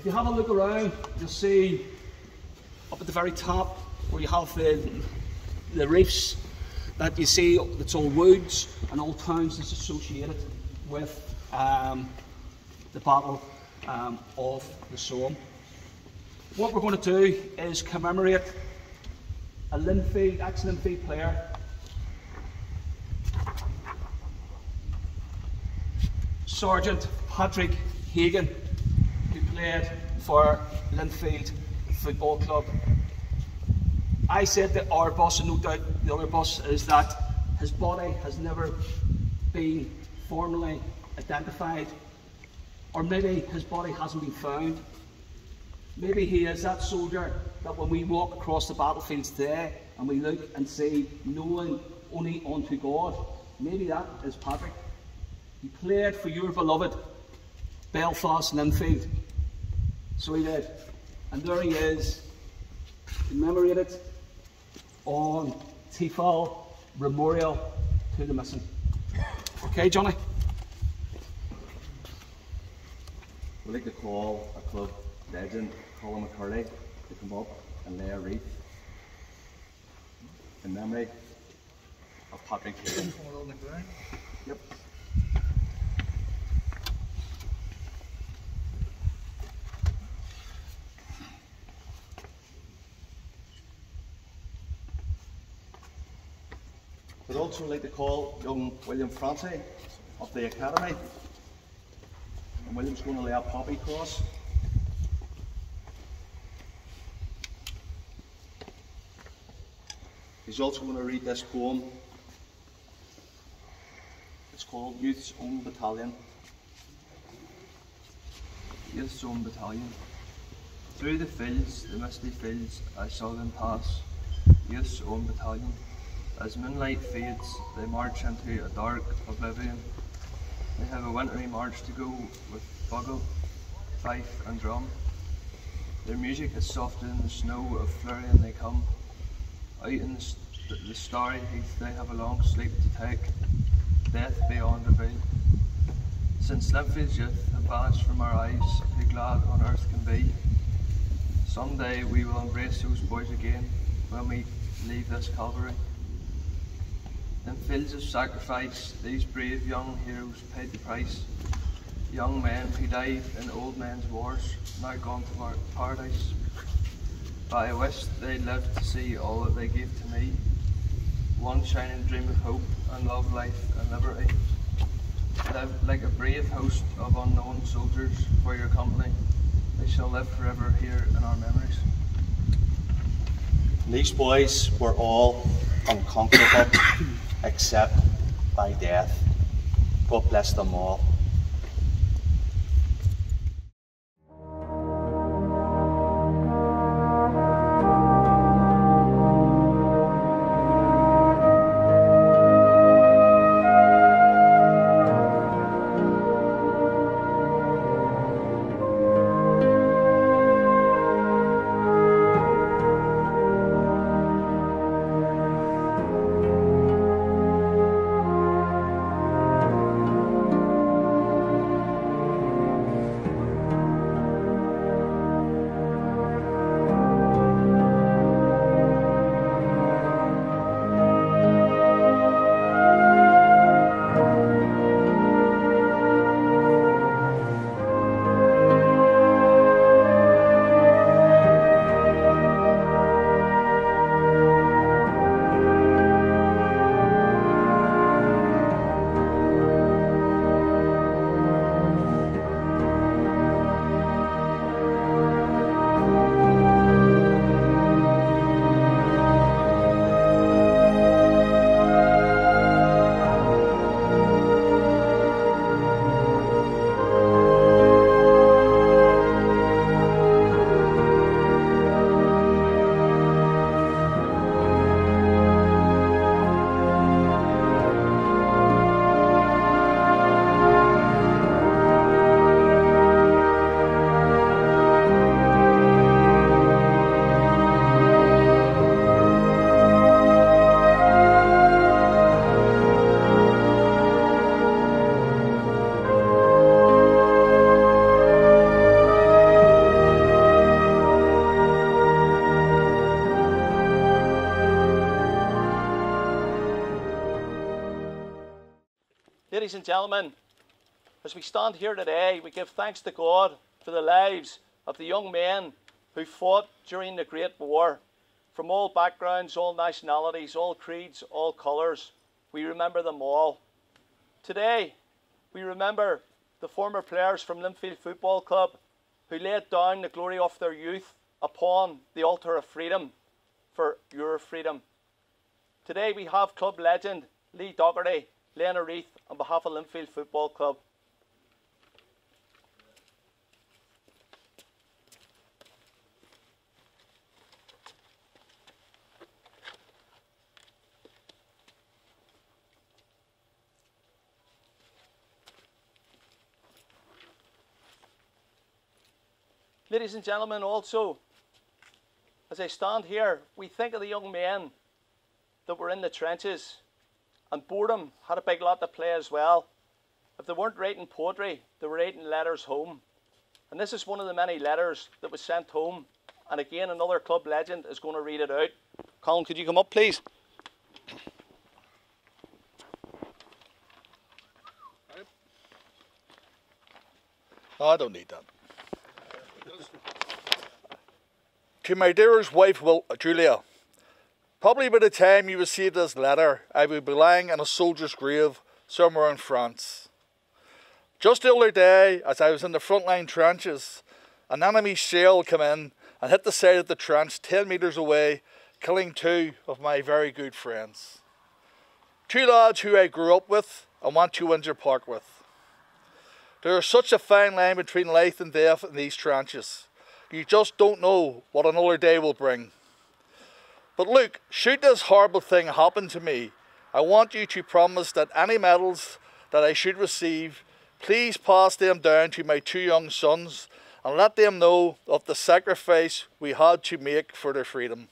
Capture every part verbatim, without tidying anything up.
you have a look around, you'll see up at the very top where you have the, the reefs that you see, that's all woods and all towns that's associated with um, the Battle um, of the Somme. What we're going to do is commemorate a Linfield, ex-Linfield player, Sergeant Patrick Hagan, who played for Linfield Football Club. I said that our boss, and no doubt the other boss, is that his body has never been formally identified, or maybe his body hasn't been found. Maybe he is that soldier that when we walk across the battlefields today and we look and see knowing only unto God, maybe that is Patrick. He played for your beloved Belfast Linfield. So he did. And there he is, commemorated on Somme Memorial to the missing. Okay, Johnny? We'd like to call a club legend, Colin McCurdy, to come up and lay a wreath in memory of Patrick Hagan. Yep. We'd also like to call young William Francie of the Academy. And William's going to lay a poppy cross. He's also going to read this poem. It's called Youth's Own Battalion. Youth's Own Battalion. Through the fields, the misty fields, I saw them pass. Youth's Own Battalion. As moonlight fades, they march into a dark oblivion. They have a wintry march to go with bugle, fife and drum. Their music is soft in the snow of Florian they come. Out in the, the starry heath they have a long sleep to take, death beyond reveal. Since Linfield's youth have vanished from our eyes, who glad on earth can be. Someday we will embrace those boys again when we leave this Calvary. In fields of sacrifice, these brave young heroes paid the price. Young men who died in old men's wars, now gone to paradise. But I wish they lived to see all that they gave to me. One shining dream of hope and love, life and liberty. Live like a brave host of unknown soldiers for your company. They shall live forever here in our memories. These boys were all unconquerable except by death. God bless them all. Ladies and gentlemen, as we stand here today, we give thanks to God for the lives of the young men who fought during the Great War. From all backgrounds, all nationalities, all creeds, all colours, we remember them all. Today, we remember the former players from Linfield Football Club who laid down the glory of their youth upon the altar of freedom for your freedom. Today we have club legend Lee Doherty laying a wreath on behalf of Linfield Football Club. Ladies and gentlemen, also, as I stand here, we think of the young men that were in the trenches, and boredom had a big lot to play as well. If they weren't writing poetry, they were writing letters home. And this is one of the many letters that was sent home. And again, another club legend is going to read it out. Colin, could you come up, please? Oh, I don't need that. To my dearest wife, Will, Julia, probably by the time you receive this letter, I will be lying in a soldier's grave somewhere in France. Just the other day, as I was in the frontline trenches, an enemy shell came in and hit the side of the trench ten metres away, killing two of my very good friends. Two lads who I grew up with and went to Windsor Park with. There is such a fine line between life and death in these trenches. You just don't know what another day will bring. But look, should this horrible thing happen to me, I want you to promise that any medals that I should receive, please pass them down to my two young sons and let them know of the sacrifice we had to make for their freedom.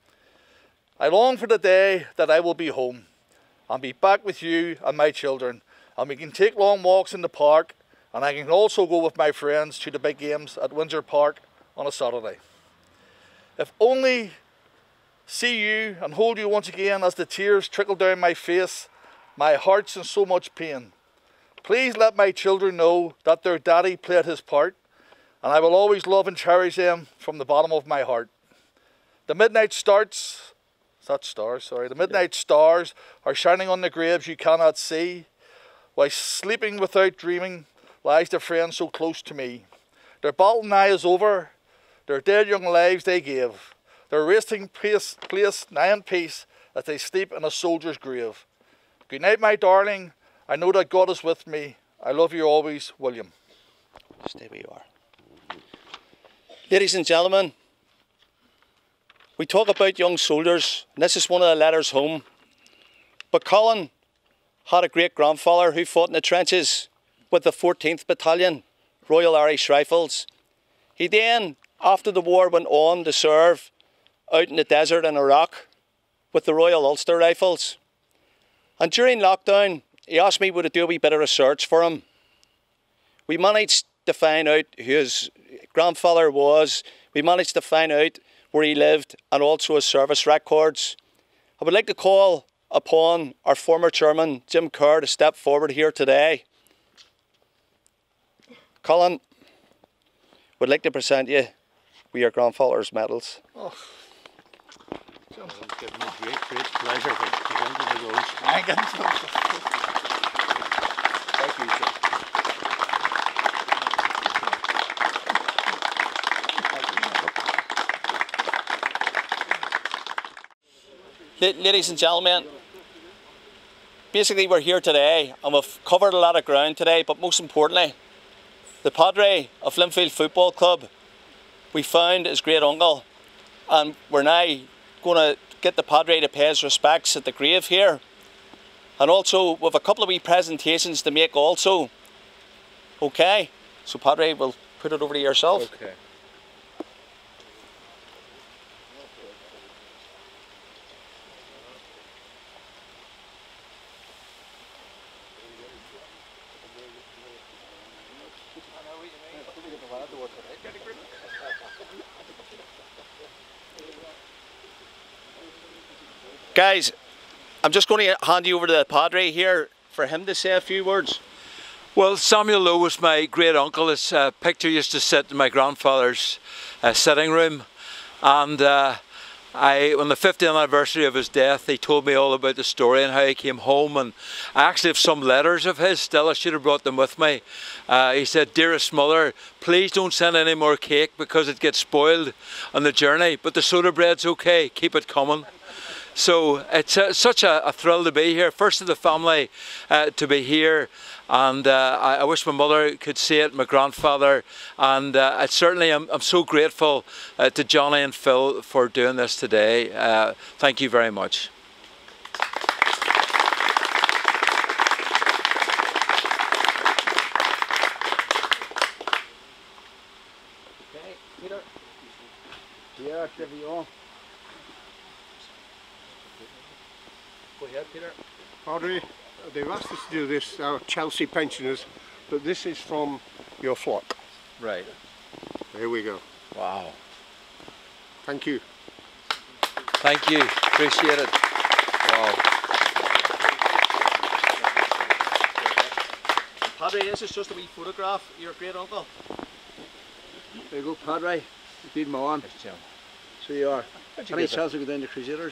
I long for the day that I will be home and be back with you and my children, and we can take long walks in the park, and I can also go with my friends to the big games at Windsor Park on a Saturday. If only see you and hold you once again as the tears trickle down my face, my heart's in so much pain. Please let my children know that their daddy played his part, and I will always love and cherish them from the bottom of my heart. The midnight starts, is that stars, sorry, the midnight stars are shining on the graves you cannot see, while sleeping without dreaming lies the friend so close to me. Their battle nigh is over, their dead young lives they gave, their resting place, place nigh in peace as they sleep in a soldier's grave. Good night, my darling. I know that God is with me. I love you always, William. Stay where you are. Ladies and gentlemen, we talk about young soldiers, and this is one of the letters home. But Colin had a great grandfather who fought in the trenches with the fourteenth Battalion, Royal Irish Rifles. He then, after the war, went on to serve out in the desert in Iraq with the Royal Ulster Rifles. And during lockdown, he asked me would I do a wee bit of research for him. We managed to find out who his grandfather was. We managed to find out where he lived and also his service records. I would like to call upon our former chairman, Jim Kerr, to step forward here today. Colin, would like to present you with your grandfather's medals. Oh. It's given me great, great pleasure to present you those. Thank you. Thank you, sir. Ladies and gentlemen, basically we're here today and we've covered a lot of ground today, but most importantly, the Padre of Linfield Football Club, we found his great uncle, and we're now going to get the Padre to pay his respects at the grave here. And also, we have a couple of wee presentations to make also. Okay, so Padre, we'll put it over to yourself. Okay. Guys, I'm just going to hand you over to the Padre here for him to say a few words. Well, Samuel Lowe was my great uncle. His uh, picture used to sit in my grandfather's uh, sitting room, and uh, I, on the fiftieth anniversary of his death, he told me all about the story and how he came home. And I actually have some letters of his still. I should have brought them with me. Uh, he said, "Dearest mother, please don't send any more cake because it gets spoiled on the journey. But the soda bread's okay. Keep it coming." So it's uh, such a, a thrill to be here. First of the family uh, to be here. And uh, I, I wish my mother could see it, my grandfather, and uh, I certainly am I'm so grateful uh, to Johnny and Phil for doing this today. Uh, thank you very much. Okay, Peter. Here, there we are. Go ahead, Peter. Audrey, they've asked us to do this, our Chelsea pensioners, but this is from your flock. Right. Here we go. Wow. Thank you. Thank you. Appreciate it. Wow. Padre, this is just a wee photograph of your great uncle. There you go, Padre. You've been my one. Thanks, Jim. So you are. How'd you Any get chance to go down to Crusaders?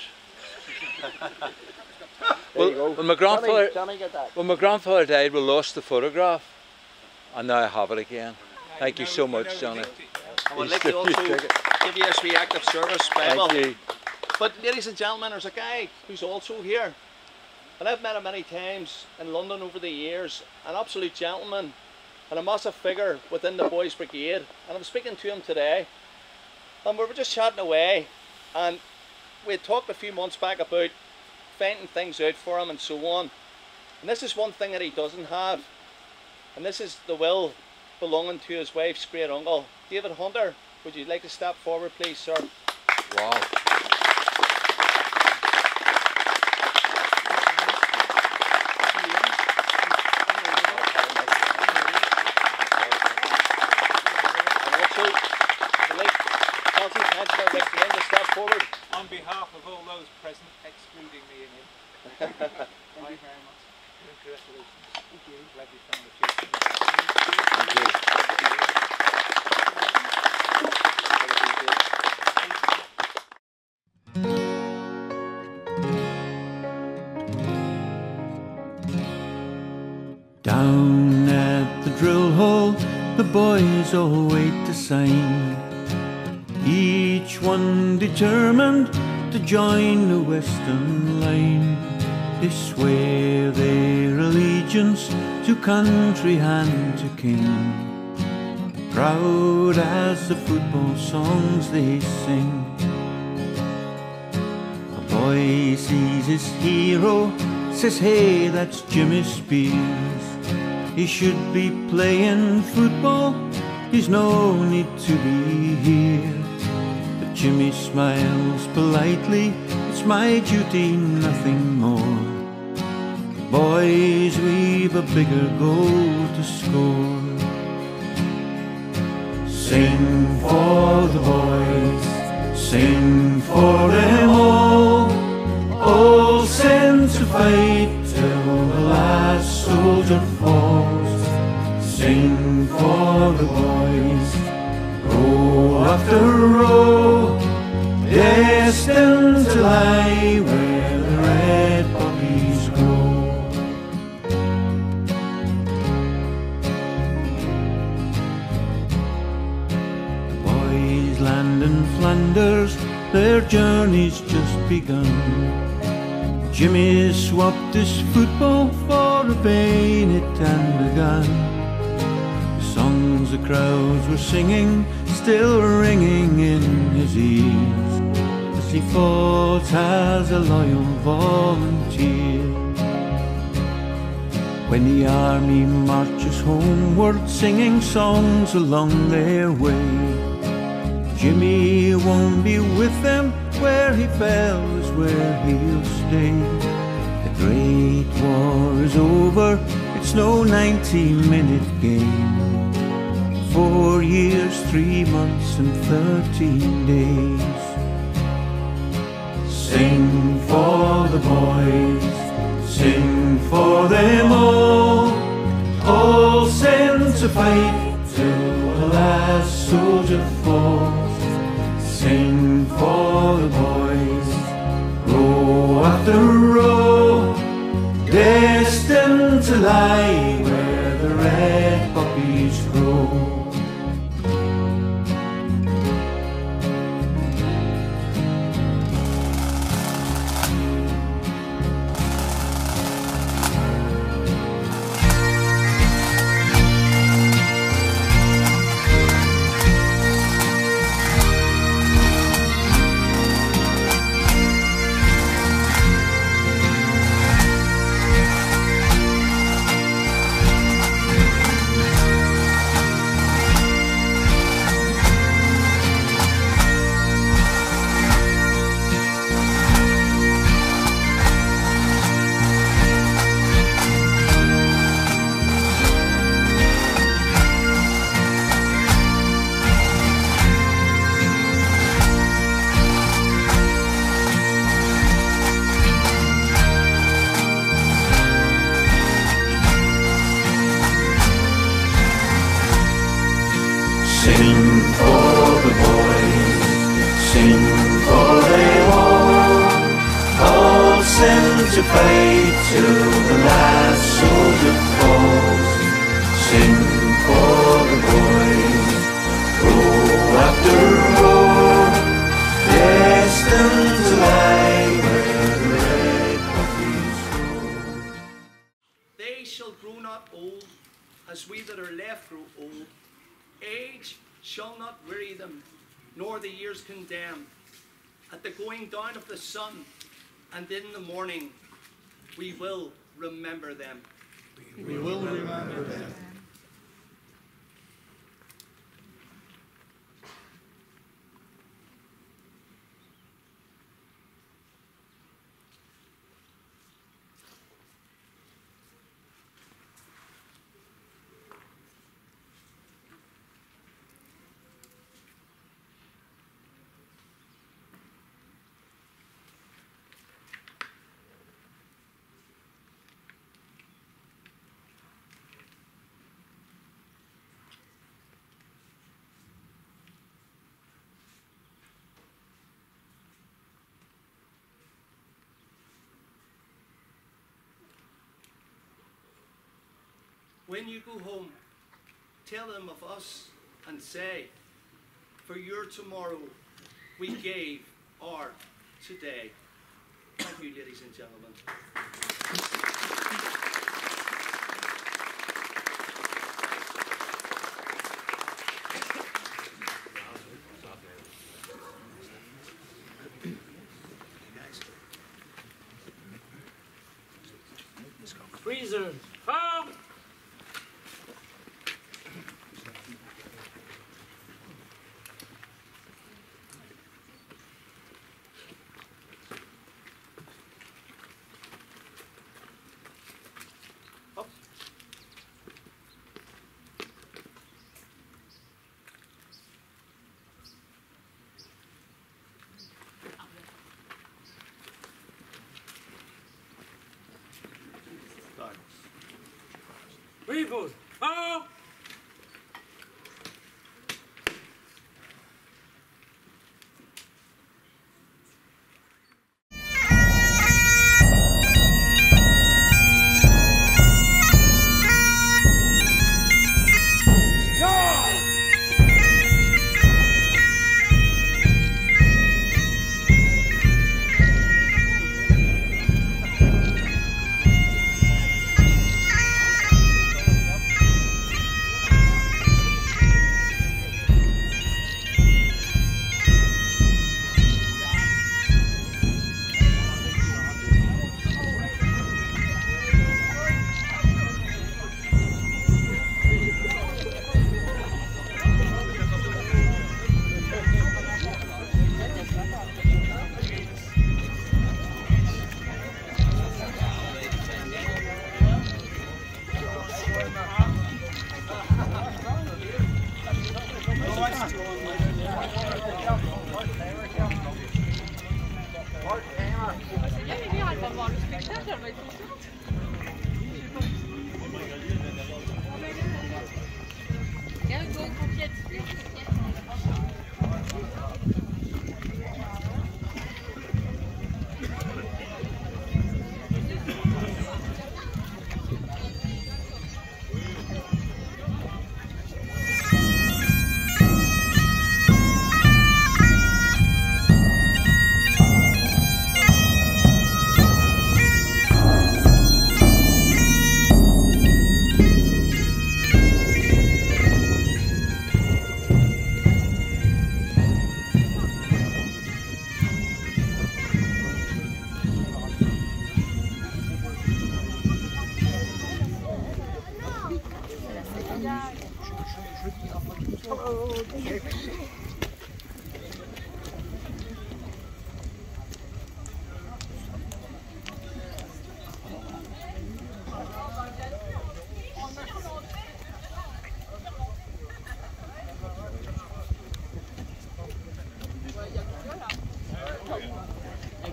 Well, when my grandfather, Johnny, Johnny, get that. when my grandfather died, we lost the photograph, and now I have it again. Thank you so much, Johnny. I would like to also give you a wee act of service Bible. Thank you. But ladies and gentlemen, there's a guy who's also here. And I've met him many times in London over the years. An absolute gentleman and a massive figure within the Boys Brigade. And I'm speaking to him today. And we were just chatting away. And we had talked a few months back about finding things out for him and so on. And this is one thing that he doesn't have. And this is the will belonging to his wife's great uncle. David Hunter, would you like to step forward please, sir? Wow. On behalf of all those present, excluding me and you. Thank you very much. Congratulations. Thank you. Glad you found the future. Thank you. Down at the drill hole, the boys all wait to sign. Each one determined to join the Western Line. They swear their allegiance to country and to king, proud as the football songs they sing. A boy sees his hero, says, "Hey, that's Jimmy Spears. He should be playing football, he's no need to be here." Jimmy smiles politely, "It's my duty, nothing more. Boys, we've a bigger goal to score." Sing for the boys, sing for them all, all sent to fight till the last soldier falls. Sing for the boys, row after row, destined to lie where the red poppies grow. The boys land in Flanders, their journey's just begun. Jimmy swapped his football for a bayonet and a gun. Songs the crowds were singing, still ringing in his ears, as he fought as a loyal volunteer. When the army marches homeward, singing songs along their way, Jimmy won't be with them. Where he fell is where he'll stay. The Great War is over, it's no ninety minute game. Four years, three months and thirteen days. Sing for the boys, sing for them all. fight till the last soldier falls. Sing for the boys, row after row, destined to lie where the red poppies grow. Sing for the boys, sing for they all, all sent to fight till the last soldier falls. Sing for the boys, row after row, destined to lie where the red poppies grow. They shall grow not old, as we that are left grow old. Age shall not weary them, nor the years condemn. At the going down of the sun, and in the morning, we will remember them. We will remember them. When you go home, tell them of us and say, for your tomorrow we gave our today. Thank you, ladies and gentlemen. Freezer, home! People, home!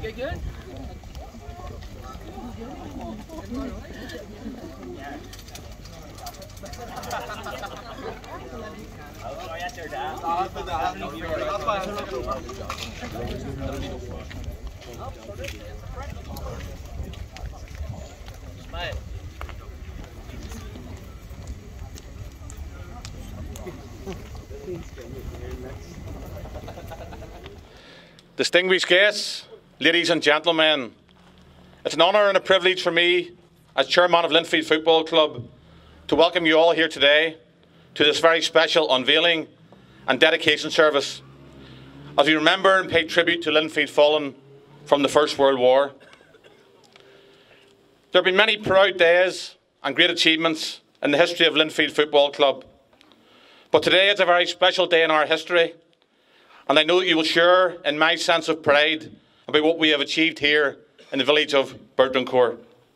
Distinguished guests, ladies and gentlemen, it's an honour and a privilege for me, as chairman of Linfield Football Club, to welcome you all here today to this very special unveiling and dedication service, as we remember and pay tribute to Linfield fallen from the First World War. There have been many proud days and great achievements in the history of Linfield Football Club, but today is a very special day in our history, and I know that you will share in my sense of pride about what we have achieved here in the village of Bertrancourt.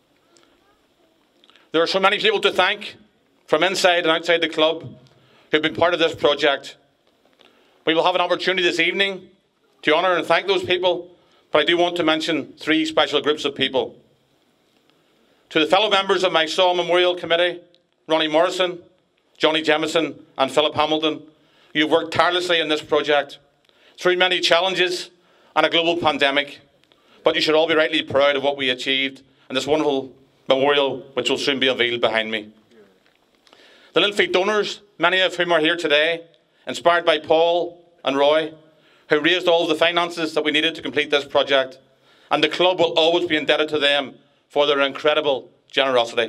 There are so many people to thank from inside and outside the club who have been part of this project. We will have an opportunity this evening to honour and thank those people, but I do want to mention three special groups of people. To the fellow members of my Somme Memorial Committee, Ronnie Morrison, Johnny Jemison and Philip Hamilton, you have worked tirelessly in this project through many challenges and a global pandemic, but you should all be rightly proud of what we achieved in this wonderful memorial which will soon be unveiled behind me. The Linfield donors, many of whom are here today, inspired by Paul and Roy, who raised all of the finances that we needed to complete this project, and the club will always be indebted to them for their incredible generosity.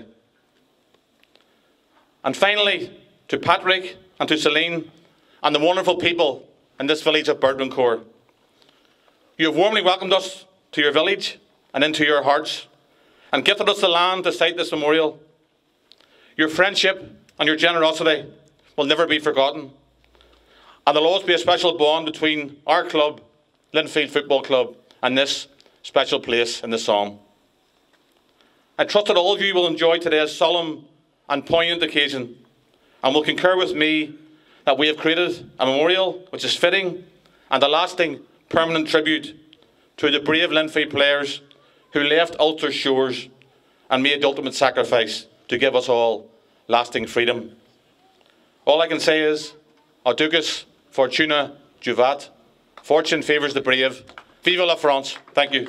And finally, to Patrick and to Celine and the wonderful people in this village of Bertrancourt. You have warmly welcomed us to your village and into your hearts, and gifted us the land to site this memorial. Your friendship and your generosity will never be forgotten, and there will always be a special bond between our club, Linfield Football Club, and this special place in the Somme. I trust that all of you will enjoy today's solemn and poignant occasion, and will concur with me that we have created a memorial which is fitting and a lasting, permanent tribute to the brave Linfield players who left Ulster's shores and made the ultimate sacrifice to give us all lasting freedom. All I can say is, Audaces, Fortuna, Juvat. Fortune favours the brave. Vive la France. Thank you.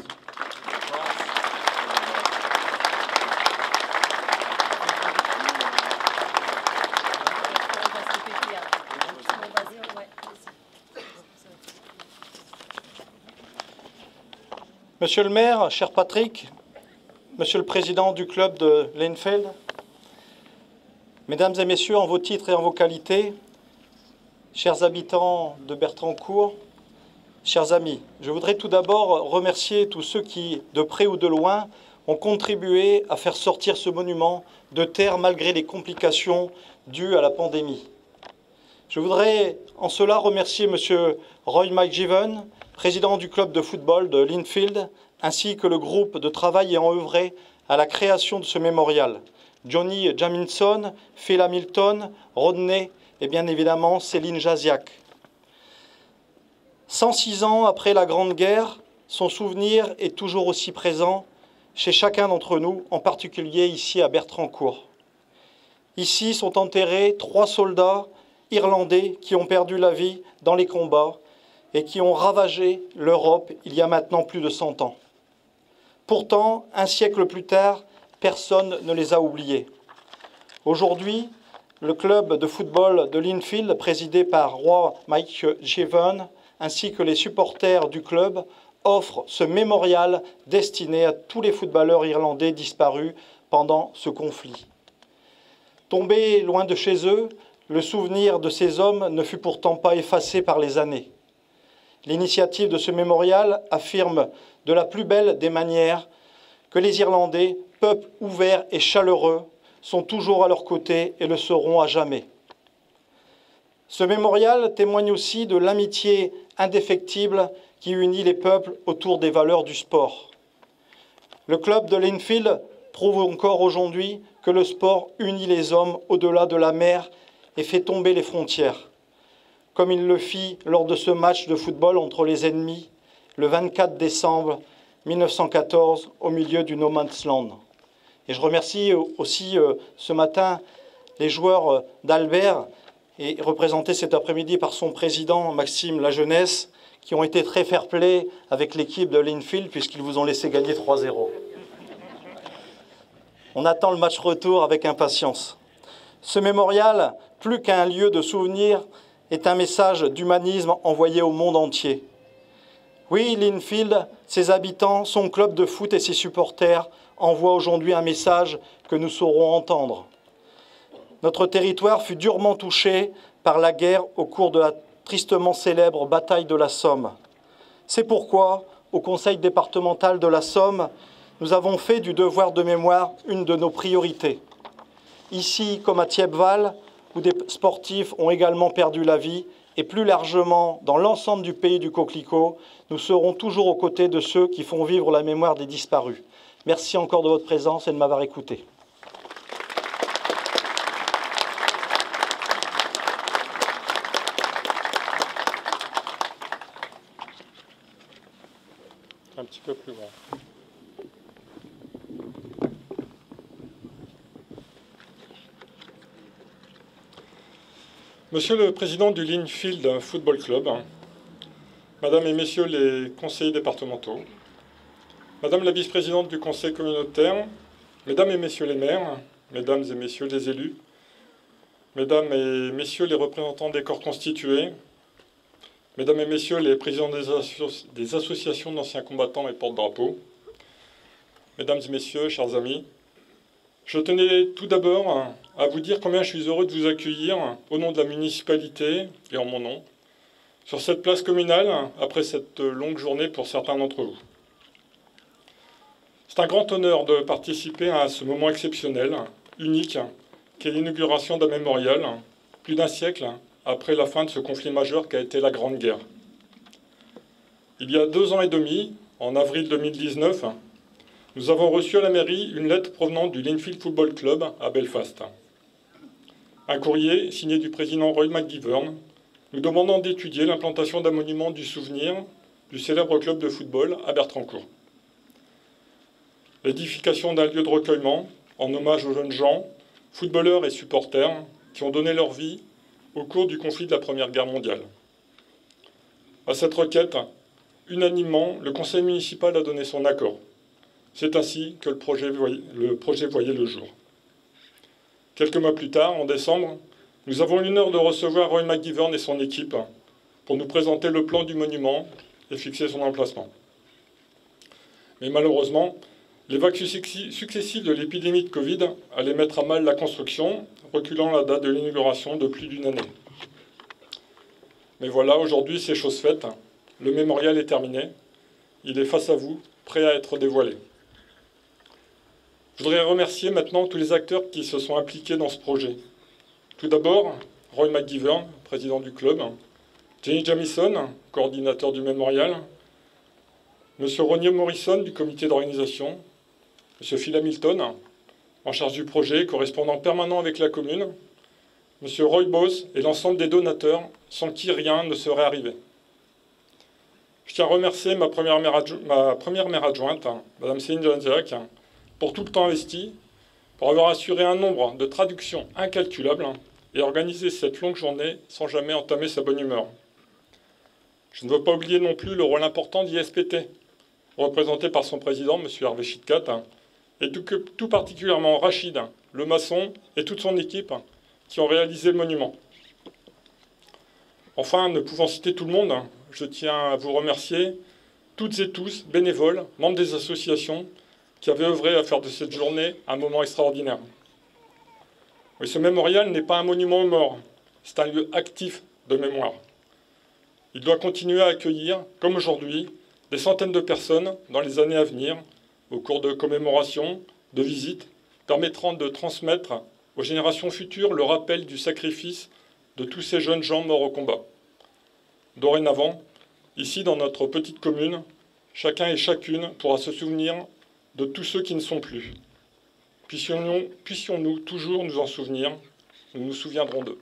Monsieur le maire, cher Patrick, monsieur le président du club de Linfield, mesdames et messieurs, en vos titres et en vos qualités, chers habitants de Bertrancourt, chers amis, je voudrais tout d'abord remercier tous ceux qui, de près ou de loin, ont contribué à faire sortir ce monument de terre malgré les complications dues à la pandémie. Je voudrais en cela remercier monsieur Roy McGiven, président du club de football de Linfield, ainsi que le groupe de travail ayant œuvré à la création de ce mémorial. Johnny Jaminson, Phil Hamilton, Rodney et bien évidemment Céline Jaziak. cent six ans après la Grande Guerre, son souvenir est toujours aussi présent chez chacun d'entre nous, en particulier ici à Bertrancourt. Ici sont enterrés trois soldats irlandais qui ont perdu la vie dans les combats et qui ont ravagé l'Europe il y a maintenant plus de cent ans. Pourtant, un siècle plus tard, personne ne les a oubliés. Aujourd'hui, le club de football de Linfield, présidé par Roy McGiven, ainsi que les supporters du club, offrent ce mémorial destiné à tous les footballeurs irlandais disparus pendant ce conflit. Tombés loin de chez eux, le souvenir de ces hommes ne fut pourtant pas effacé par les années. L'initiative de ce mémorial affirme de la plus belle des manières que les Irlandais, peuple ouvert et chaleureux, sont toujours à leur côté et le seront à jamais. Ce mémorial témoigne aussi de l'amitié indéfectible qui unit les peuples autour des valeurs du sport. Le club de Linfield prouve encore aujourd'hui que le sport unit les hommes au-delà de la mer et fait tomber les frontières, comme il le fit lors de ce match de football entre les ennemis le vingt-quatre décembre mille neuf cent quatorze, au milieu du No Man's Land. Et je remercie aussi euh, ce matin les joueurs euh, d'Albert, et représentés cet après-midi par son président Maxime La Jeunesse, qui ont été très fair-play avec l'équipe de Linfield, puisqu'ils vous ont laissé gagner trois zéro. On attend le match retour avec impatience. Ce mémorial, plus qu'un lieu de souvenir, est un message d'humanisme envoyé au monde entier. Oui, Linfield, ses habitants, son club de foot et ses supporters envoient aujourd'hui un message que nous saurons entendre. Notre territoire fut durement touché par la guerre au cours de la tristement célèbre bataille de la Somme. C'est pourquoi, au Conseil départemental de la Somme, nous avons fait du devoir de mémoire une de nos priorités. Ici, comme à Thiepval, où des sportifs ont également perdu la vie, et plus largement dans l'ensemble du pays du Coquelicot, nous serons toujours aux côtés de ceux qui font vivre la mémoire des disparus. Merci encore de votre présence et de m'avoir écouté. Un petit peu plus loin. Monsieur le Président du Linfield Football Club, Madame et Messieurs les conseillers départementaux, Madame la vice-présidente du Conseil communautaire, Mesdames et Messieurs les maires, Mesdames et Messieurs les élus, Mesdames et Messieurs les représentants des corps constitués, Mesdames et Messieurs les présidents des, asso des associations d'anciens combattants et porte-drapeaux, Mesdames et Messieurs, chers amis, je tenais tout d'abord à vous dire combien je suis heureux de vous accueillir au nom de la municipalité et en mon nom sur cette place communale après cette longue journée pour certains d'entre vous. C'est un grand honneur de participer à ce moment exceptionnel, unique, qu'est l'inauguration d'un mémorial, plus d'un siècle après la fin de ce conflit majeur qu'a été la Grande Guerre. Il y a deux ans et demi, en avril deux mille dix-neuf, nous avons reçu à la mairie une lettre provenant du Linfield Football Club à Belfast. Un courrier signé du président Roy McGivern nous demandant d'étudier l'implantation d'un monument du souvenir du célèbre club de football à Bertrancourt. L'édification d'un lieu de recueillement en hommage aux jeunes gens, footballeurs et supporters qui ont donné leur vie au cours du conflit de la Première Guerre mondiale. À cette requête, unanimement, le conseil municipal a donné son accord. C'est ainsi que le projet, voyait, le projet voyait le jour. Quelques mois plus tard, en décembre, nous avons l'honneur de recevoir Roy McGivern et son équipe pour nous présenter le plan du monument et fixer son emplacement. Mais malheureusement, les vagues successives de l'épidémie de Covid allaient mettre à mal la construction, reculant la date de l'inauguration de plus d'une année. Mais voilà, aujourd'hui, c'est chose faite. Le mémorial est terminé. Il est face à vous, prêt à être dévoilé. Je voudrais remercier maintenant tous les acteurs qui se sont impliqués dans ce projet. Tout d'abord, Roy McGivern, président du club, Jenny Jamison, coordinateur du mémorial, Monsieur Ronnie Morrison du comité d'organisation, Monsieur Phil Hamilton, en charge du projet, correspondant permanent avec la commune, Monsieur Roy Boss et l'ensemble des donateurs, sans qui rien ne serait arrivé. Je tiens à remercier ma première maire, ma première maire adjointe, Madame Céline Janziak, pour tout le temps investi, pour avoir assuré un nombre de traductions incalculables et organisé cette longue journée sans jamais entamer sa bonne humeur. Je ne veux pas oublier non plus le rôle important d'I S P T, représenté par son président, M. Hervé Chitkat, et tout, tout particulièrement Rachid, le maçon, et toute son équipe qui ont réalisé le monument. Enfin, ne pouvant citer tout le monde, je tiens à vous remercier, toutes et tous, bénévoles, membres des associations, qui avaient œuvré à faire de cette journée un moment extraordinaire. Oui, ce mémorial n'est pas un monument aux morts, c'est un lieu actif de mémoire. Il doit continuer à accueillir, comme aujourd'hui, des centaines de personnes dans les années à venir, au cours de commémorations, de visites, permettant de transmettre aux générations futures le rappel du sacrifice de tous ces jeunes gens morts au combat. Dorénavant, ici dans notre petite commune, chacun et chacune pourra se souvenir de tous ceux qui ne sont plus. Puissions-nous puissions-nous toujours nous en souvenir, nous nous souviendrons d'eux.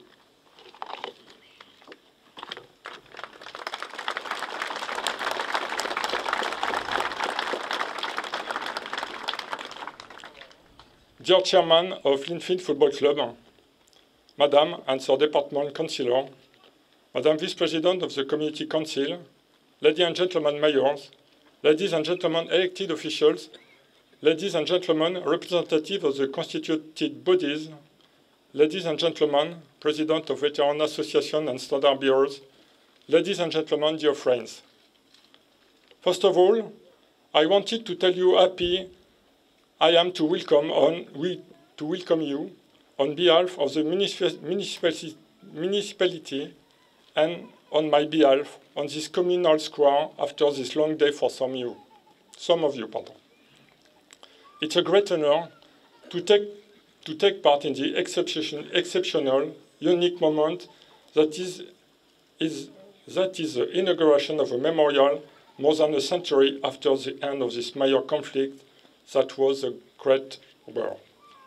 Dear Chairman of Linfield Football Club, Madam and Sir Department Councillor, Madam Vice President of the Community Council, Ladies and Gentlemen Mayors, Ladies and Gentlemen elected officials, Ladies and Gentlemen representatives of the constituted bodies, Ladies and Gentlemen, President of Veteran Association and Standard Bearers, Ladies and Gentlemen, dear friends. First of all, I wanted to tell you how happy I am to welcome, on, we, to welcome you on behalf of the municipality, municipality and on my behalf on this communal square after this long day for some, you, some of you. Pardon. It's a great honor to take, to take part in the exception, exceptional, unique moment that is, is, that is the inauguration of a memorial more than a century after the end of this major conflict that was the Great War.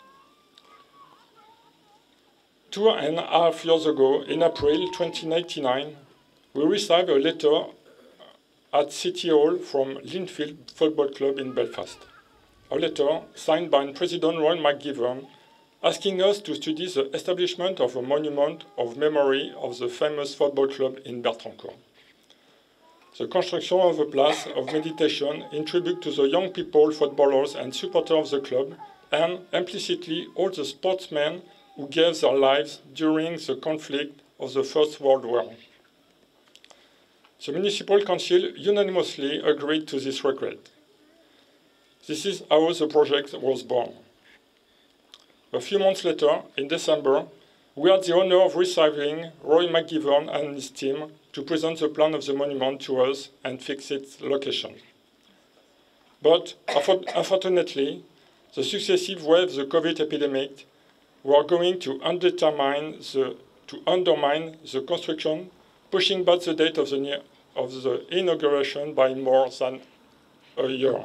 Two and a half years ago, in April twenty ninety-nine, we received a letter at City Hall from Linfield Football Club in Belfast. A letter signed by President Roy McGivern asking us to study the establishment of a monument of memory of the famous football club in Bertrancourt. The construction of a place of meditation in tribute to the young people, footballers and supporters of the club, and implicitly all the sportsmen who gave their lives during the conflict of the First World War. The Municipal Council unanimously agreed to this request. This is how the project was born. A few months later, in December, we had the honor of receiving Roy McGivern and his team to present the plan of the monument to us and fix its location. But unfortunately, the successive waves of the COVID epidemic were going to undermine the, to undermine the construction, pushing back the date of the, of the inauguration by more than a year.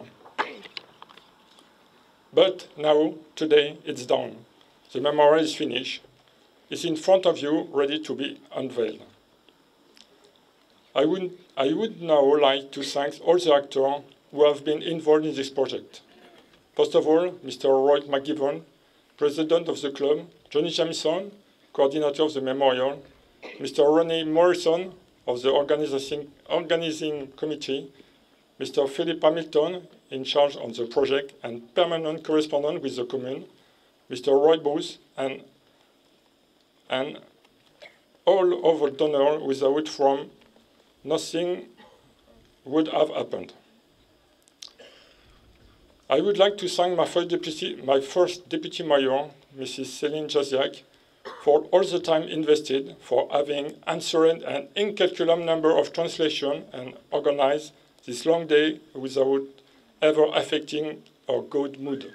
But now, today, it's done. The memorial is finished. It's in front of you, ready to be unveiled. I would, I would now like to thank all the actors who have been involved in this project. First of all, Mister Roy McGivern, President of the club, Johnny Jamison, Coordinator of the memorial, Mister Ronnie Morrison of the organizing, organizing committee, Mister Philip Hamilton, in charge of the project and permanent correspondent with the commune, Mister Roy Booth, and, and all of the donors without whom nothing would have happened. I would like to thank my first deputy, my first deputy mayor, Missus Céline Jaziak, for all the time invested, for having answered an incalculable number of translations and organized this long day without ever affecting our good mood.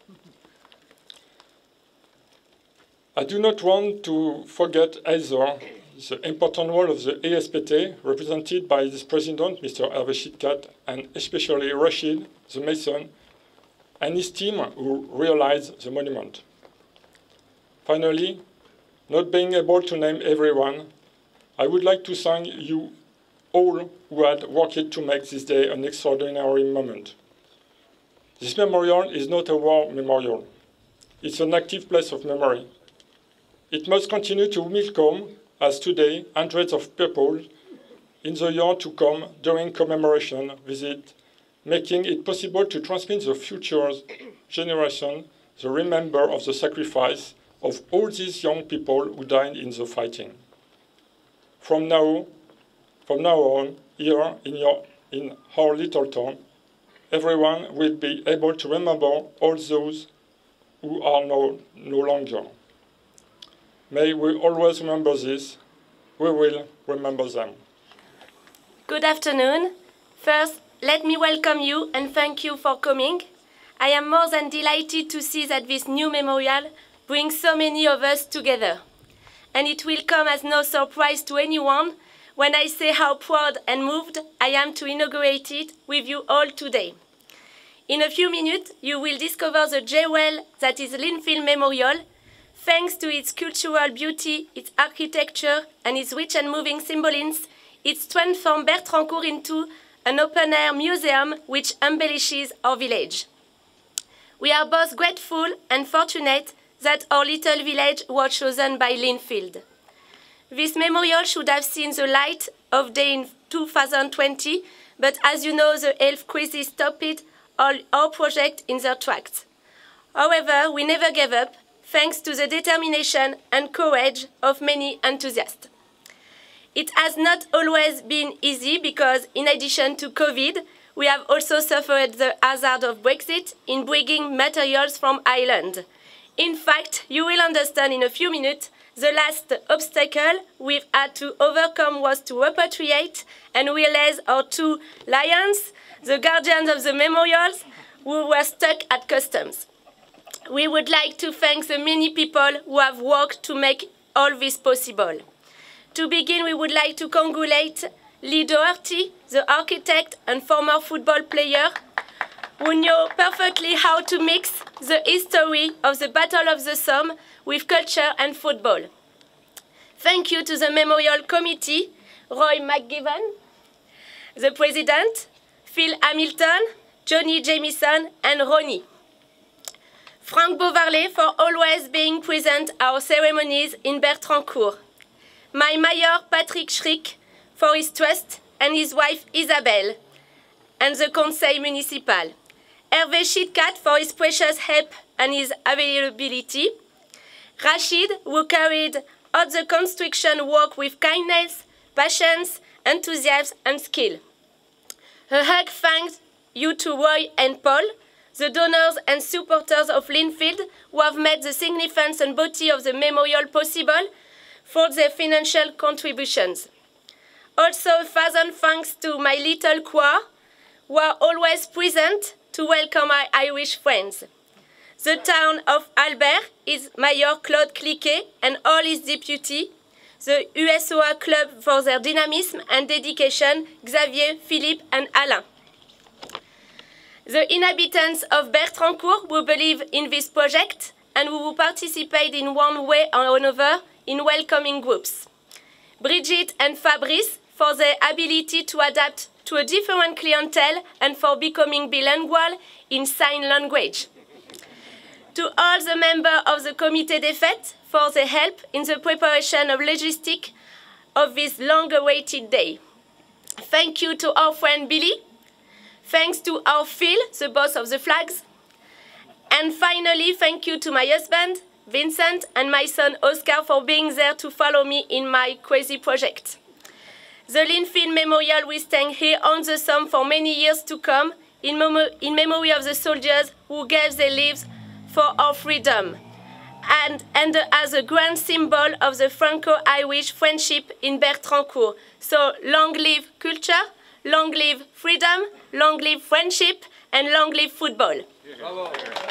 I do not want to forget either the important role of the A S P T, represented by this president, Mister Hervé Chitkat, and especially Rachid, the mason, and his team who realized the monument. Finally, not being able to name everyone, I would like to thank you all who had worked to make this day an extraordinary moment. This memorial is not a war memorial. It's an active place of memory. It must continue to welcome, as today, hundreds of people in the year to come during commemoration visit, making it possible to transmit the future generation the remember of the sacrifice of all these young people who died in the fighting. From now, from now on, here in, your, in our little town, everyone will be able to remember all those who are no, no longer. May we always remember this. We will remember them. Good afternoon. First, let me welcome you and thank you for coming. I am more than delighted to see that this new memorial brings so many of us together. And it will come as no surprise to anyone when I say how proud and moved I am to inaugurate it with you all today. In a few minutes, you will discover the jewel that is Linfield Memorial, thanks to its cultural beauty, its architecture, and its rich and moving symbolism. It's transformed Bertrancourt into an open-air museum which embellishes our village. We are both grateful and fortunate that our little village was chosen by Linfield. This memorial should have seen the light of day in two thousand twenty, but as you know, the health crisis stopped all our project in their tracks. However, we never gave up, thanks to the determination and courage of many enthusiasts. It has not always been easy because, in addition to COVID, we have also suffered the hazard of Brexit in bringing materials from Ireland. In fact, you will understand in a few minutes, the last obstacle we've had to overcome was to repatriate and release our two lions, the guardians of the memorials, who were stuck at customs. We would like to thank the many people who have worked to make all this possible. To begin, we would like to congratulate Lee Doherty, the architect and former football player, who knew perfectly how to mix the history of the Battle of the Somme with culture and football. Thank you to the Memorial Committee, Roy McGiven, the President, Phil Hamilton, Johnny Jamieson, and Ronnie. Frank Bovarley for always being present at our ceremonies in Bertrancourt. My mayor, Patrick Schrick, for his trust, and his wife, Isabelle, and the Conseil Municipal. Hervé Chitkat for his precious help and his availability. Rachid, who carried out the construction work with kindness, patience, enthusiasm, and skill. A hug thanks you to Roy and Paul, the donors and supporters of Linfield, who have made the significance and beauty of the memorial possible for their financial contributions. Also, a thousand thanks to my little choir, who are always present to welcome my Irish friends. The town of Albert is Mayor Claude Cliquet and all his deputy, the U S O A Club for their dynamism and dedication, Xavier, Philippe and Alain. The inhabitants of Bertrancourt who believe in this project and who will participate in one way or another in welcoming groups. Brigitte and Fabrice for their ability to adapt to a different clientele and for becoming bilingual in sign language. To all the members of the Comité des Fêtes for their help in the preparation of logistics of this long-awaited day. Thank you to our friend Billy. Thanks to our Phil, the boss of the flags. And finally, thank you to my husband, Vincent, and my son Oscar for being there to follow me in my crazy project. The Linfield Memorial will stand here on the Somme for many years to come in, mem in memory of the soldiers who gave their lives for our freedom and, and as a grand symbol of the Franco-Irish friendship in Bertrancourt. So long live culture, long live freedom, long live friendship, and long live football. Bravo.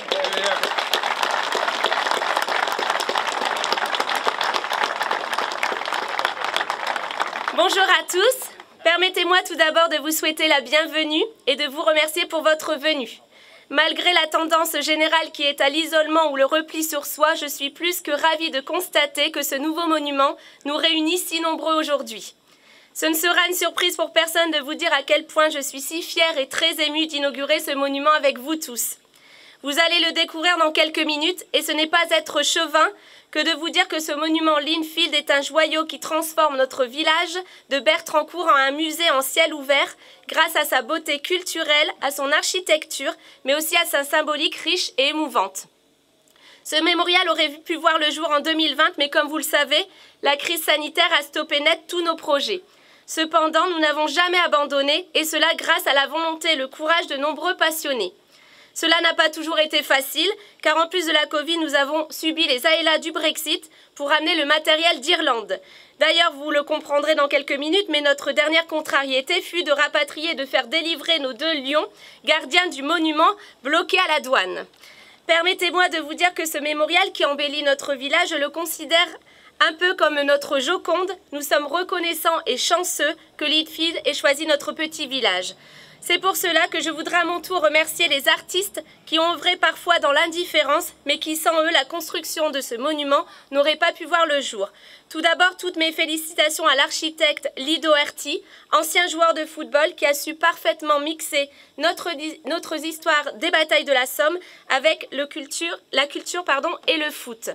Bonjour à tous. Permettez-moi tout d'abord de vous souhaiter la bienvenue et de vous remercier pour votre venue. Malgré la tendance générale qui est à l'isolement ou le repli sur soi, je suis plus que ravie de constater que ce nouveau monument nous réunit si nombreux aujourd'hui. Ce ne sera une surprise pour personne de vous dire à quel point je suis si fière et très émue d'inaugurer ce monument avec vous tous. Vous allez le découvrir dans quelques minutes et ce n'est pas être chauvin que de vous dire que ce monument Linfield est un joyau qui transforme notre village de Bertrancourt en un musée en ciel ouvert grâce à sa beauté culturelle, à son architecture, mais aussi à sa symbolique riche et émouvante. Ce mémorial aurait pu voir le jour en deux mille vingt, mais comme vous le savez, la crise sanitaire a stoppé net tous nos projets. Cependant, nous n'avons jamais abandonné, et cela grâce à la volonté et le courage de nombreux passionnés. Cela n'a pas toujours été facile, car en plus de la Covid, nous avons subi les aléas du Brexit pour amener le matériel d'Irlande. D'ailleurs, vous le comprendrez dans quelques minutes, mais notre dernière contrariété fut de rapatrier et de faire délivrer nos deux lions, gardiens du monument, bloqués à la douane. Permettez-moi de vous dire que ce mémorial qui embellit notre village, je le considère un peu comme notre Joconde. Nous sommes reconnaissants et chanceux que Linfield ait choisi notre petit village. C'est pour cela que je voudrais à mon tour remercier les artistes qui ont œuvré parfois dans l'indifférence, mais qui sans eux, la construction de ce monument n'aurait pas pu voir le jour. Tout d'abord, toutes mes félicitations à l'architecte Lido Herty, ancien joueur de football qui a su parfaitement mixer notre, notre histoire des batailles de la Somme avec le culture, la culture pardon, et le foot.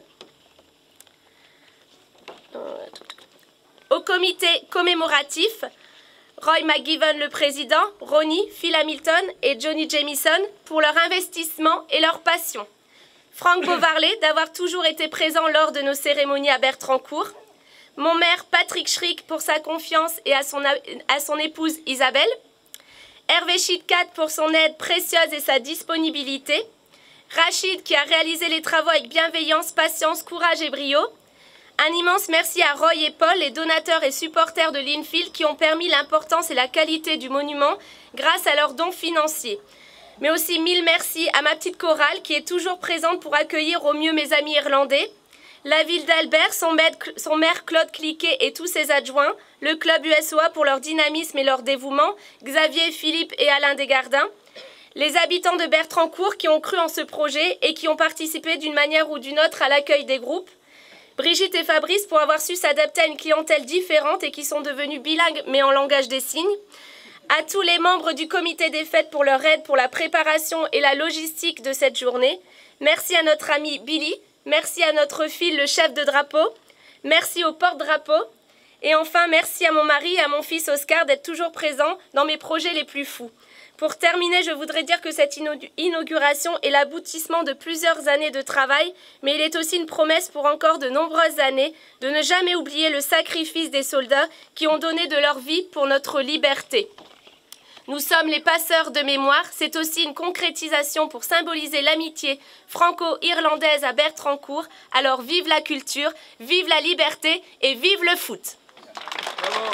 Au comité commémoratif, Roy McGiven le président, Ronnie, Phil Hamilton et Johnny Jamieson pour leur investissement et leur passion. Franck Beauvarlet d'avoir toujours été présent lors de nos cérémonies à Bertrancourt. Mon maire Patrick Schrick pour sa confiance et à son, à son épouse Isabelle. Hervé Chitkat pour son aide précieuse et sa disponibilité. Rachid qui a réalisé les travaux avec bienveillance, patience, courage et brio. Un immense merci à Roy et Paul, les donateurs et supporters de Linfield qui ont permis l'importance et la qualité du monument grâce à leurs dons financiers. Mais aussi mille merci à ma petite chorale qui est toujours présente pour accueillir au mieux mes amis irlandais, la ville d'Albert, son, son maire Claude Cliquet et tous ses adjoints, le club U S O A pour leur dynamisme et leur dévouement, Xavier, Philippe et Alain Desgardins, les habitants de Bertrancourt qui ont cru en ce projet et qui ont participé d'une manière ou d'une autre à l'accueil des groupes, Brigitte et Fabrice pour avoir su s'adapter à une clientèle différente et qui sont devenus bilingues mais en langage des signes. À tous les membres du comité des fêtes pour leur aide pour la préparation et la logistique de cette journée. Merci à notre ami Billy. Merci à notre Phil, le chef de drapeau. Merci au porte-drapeau. Et enfin, merci à mon mari et à mon fils Oscar d'être toujours présents dans mes projets les plus fous. Pour terminer, je voudrais dire que cette inauguration est l'aboutissement de plusieurs années de travail, mais il est aussi une promesse pour encore de nombreuses années de ne jamais oublier le sacrifice des soldats qui ont donné de leur vie pour notre liberté. Nous sommes les passeurs de mémoire, c'est aussi une concrétisation pour symboliser l'amitié franco-irlandaise à Bertrancourt. Alors vive la culture, vive la liberté et vive le foot! Bravo.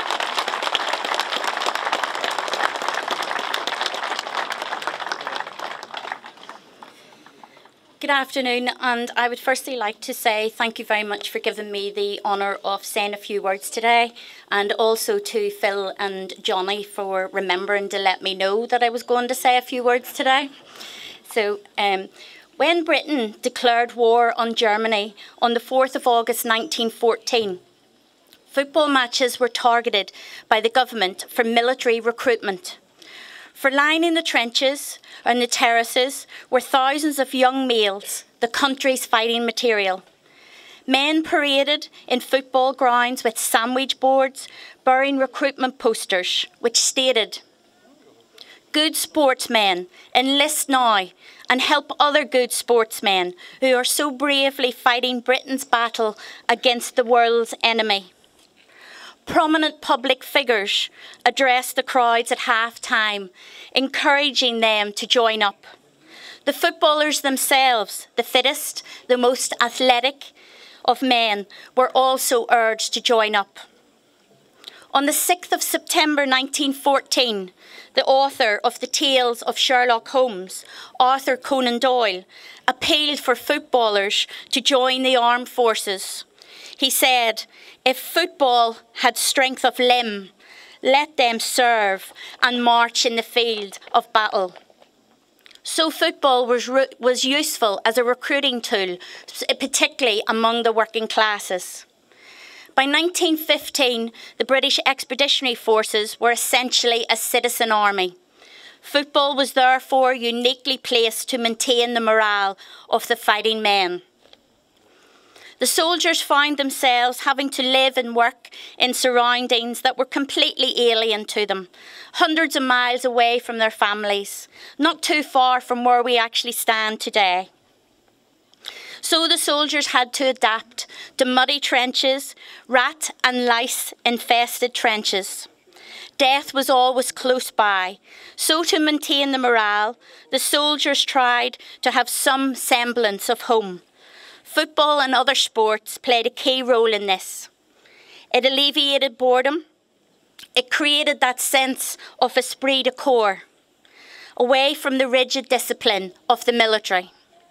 Good afternoon, and I would firstly like to say thank you very much for giving me the honour of saying a few words today, and also to Phil and Johnny for remembering to let me know that I was going to say a few words today. So, um, when Britain declared war on Germany on the fourth of August nineteen fourteen, football matches were targeted by the government for military recruitment. For lining the trenches and the terraces were thousands of young males, the country's fighting material. Men paraded in football grounds with sandwich boards, bearing recruitment posters, which stated, "Good sportsmen, enlist now and help other good sportsmen who are so bravely fighting Britain's battle against the world's enemy." Prominent public figures addressed the crowds at half-time, encouraging them to join up. The footballers themselves, the fittest, the most athletic of men, were also urged to join up. On the sixth of September nineteen fourteen, the author of the Tales of Sherlock Holmes, Arthur Conan Doyle, appealed for footballers to join the armed forces. He said, "If football had strength of limb, let them serve and march in the field of battle." So football was, was useful as a recruiting tool, particularly among the working classes. By nineteen fifteen, the British Expeditionary Forces were essentially a citizen army. Football was therefore uniquely placed to maintain the morale of the fighting men. The soldiers found themselves having to live and work in surroundings that were completely alien to them, hundreds of miles away from their families, not too far from where we actually stand today. So the soldiers had to adapt to muddy trenches, rat and lice-infested trenches. Death was always close by, so to maintain the morale, the soldiers tried to have some semblance of home. Football and other sports played a key role in this. It alleviated boredom. It created that sense of esprit de corps, away from the rigid discipline of the military.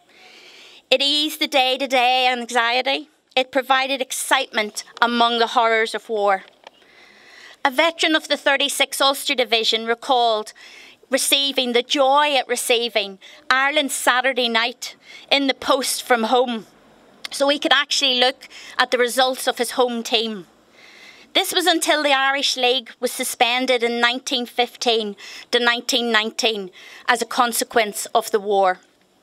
It eased the day-to-day anxiety. It provided excitement among the horrors of war. A veteran of the thirty-sixth Ulster Division recalled receiving the joy at receiving Ireland's Saturday night in the post from home, so he could actually look at the results of his home team. This was until the Irish League was suspended in nineteen fifteen to nineteen nineteen as a consequence of the war.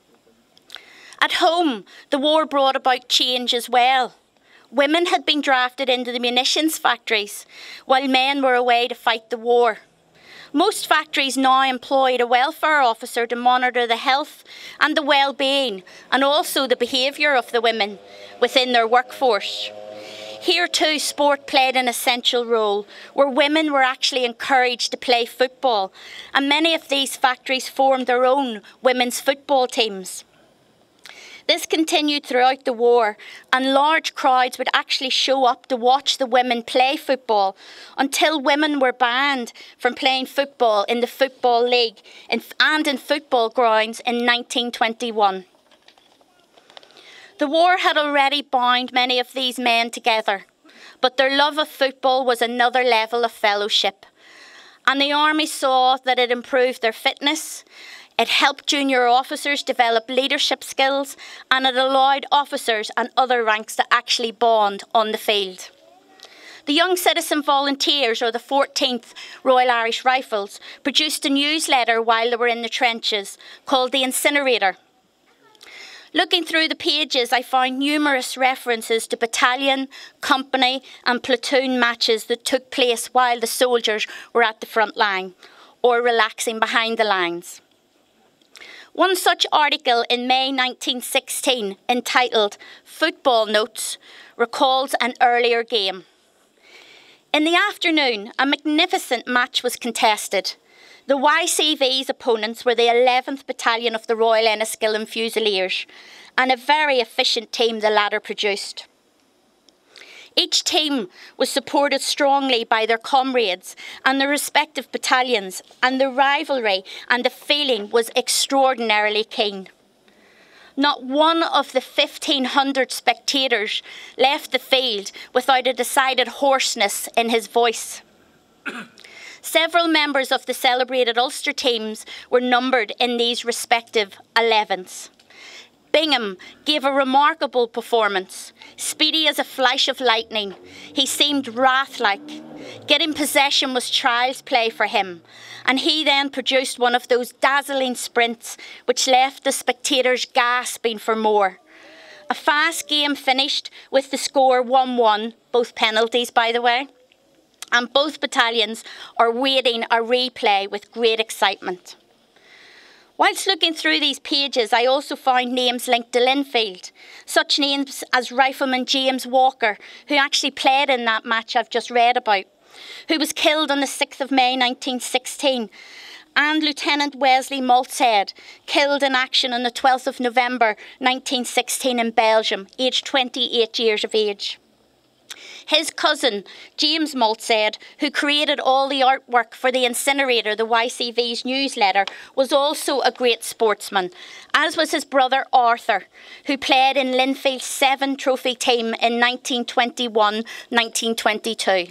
At home, the war brought about change as well. Women had been drafted into the munitions factories, while men were away to fight the war. Most factories now employed a welfare officer to monitor the health and the well-being, and also the behaviour of the women within their workforce. Here too, sport played an essential role, where women were actually encouraged to play football, and many of these factories formed their own women's football teams. This continued throughout the war, and large crowds would actually show up to watch the women play football, until women were banned from playing football in the Football League and in football grounds in nineteen twenty-one. The war had already bound many of these men together, but their love of football was another level of fellowship. And the army saw that it improved their fitness, it helped junior officers develop leadership skills, and it allowed officers and other ranks to actually bond on the field. The Young Citizen Volunteers, or the fourteenth Royal Irish Rifles, produced a newsletter while they were in the trenches called The Incinerator. Looking through the pages, I found numerous references to battalion, company and platoon matches that took place while the soldiers were at the front line or relaxing behind the lines. One such article in May nineteen sixteen, entitled Football Notes, recalls an earlier game. In the afternoon, a magnificent match was contested. The Y C V's opponents were the eleventh Battalion of the Royal Enniskillen Fusiliers, and a very efficient team the latter produced. Each team was supported strongly by their comrades and their respective battalions, and the rivalry and the feeling was extraordinarily keen. Not one of the fifteen hundred spectators left the field without a decided hoarseness in his voice. Several members of the celebrated Ulster teams were numbered in these respective elevens. Bingham gave a remarkable performance. Speedy as a flash of lightning, he seemed wrath-like. Getting possession was child's play for him, and he then produced one of those dazzling sprints which left the spectators gasping for more. A fast game finished with the score one one, both penalties by the way, and both battalions are waiting a replay with great excitement. Whilst looking through these pages, I also found names linked to Linfield, such names as Rifleman James Walker, who actually played in that match I've just read about, who was killed on the sixth of May nineteen sixteen, and Lieutenant Wesley Maltshead, killed in action on the twelfth of November nineteen sixteen in Belgium, aged twenty-eight years of age. His cousin, James Maltshead, who created all the artwork for the Incinerator, the Y C V's newsletter, was also a great sportsman, as was his brother Arthur, who played in Linfield's seven trophy team in nineteen twenty-one nineteen twenty-two.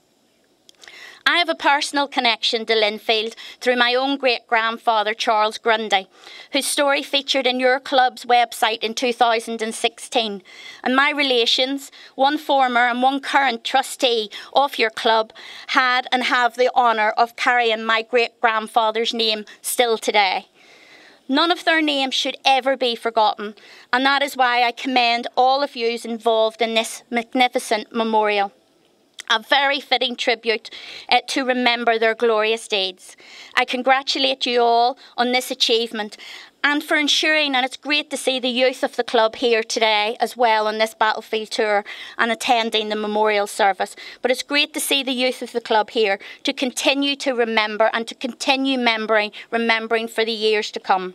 I have a personal connection to Linfield through my own great-grandfather, Charles Grundy, whose story featured in your club's website in two thousand sixteen. And my relations, one former and one current trustee of your club, had and have the honour of carrying my great-grandfather's name still today. None of their names should ever be forgotten, and that is why I commend all of you involved in this magnificent memorial. A very fitting tribute uh, to remember their glorious deeds. I congratulate you all on this achievement and for ensuring, and it's great to see the youth of the club here today as well on this battlefield tour and attending the memorial service. But it's great to see the youth of the club here to continue to remember and to continue remembering, remembering for the years to come.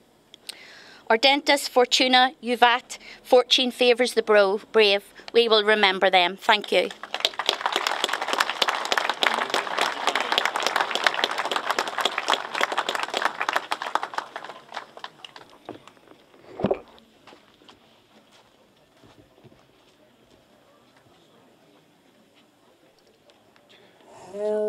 Audaces, Fortuna, Juvat, fortune favours the bro, brave. We will remember them. Thank you. Hell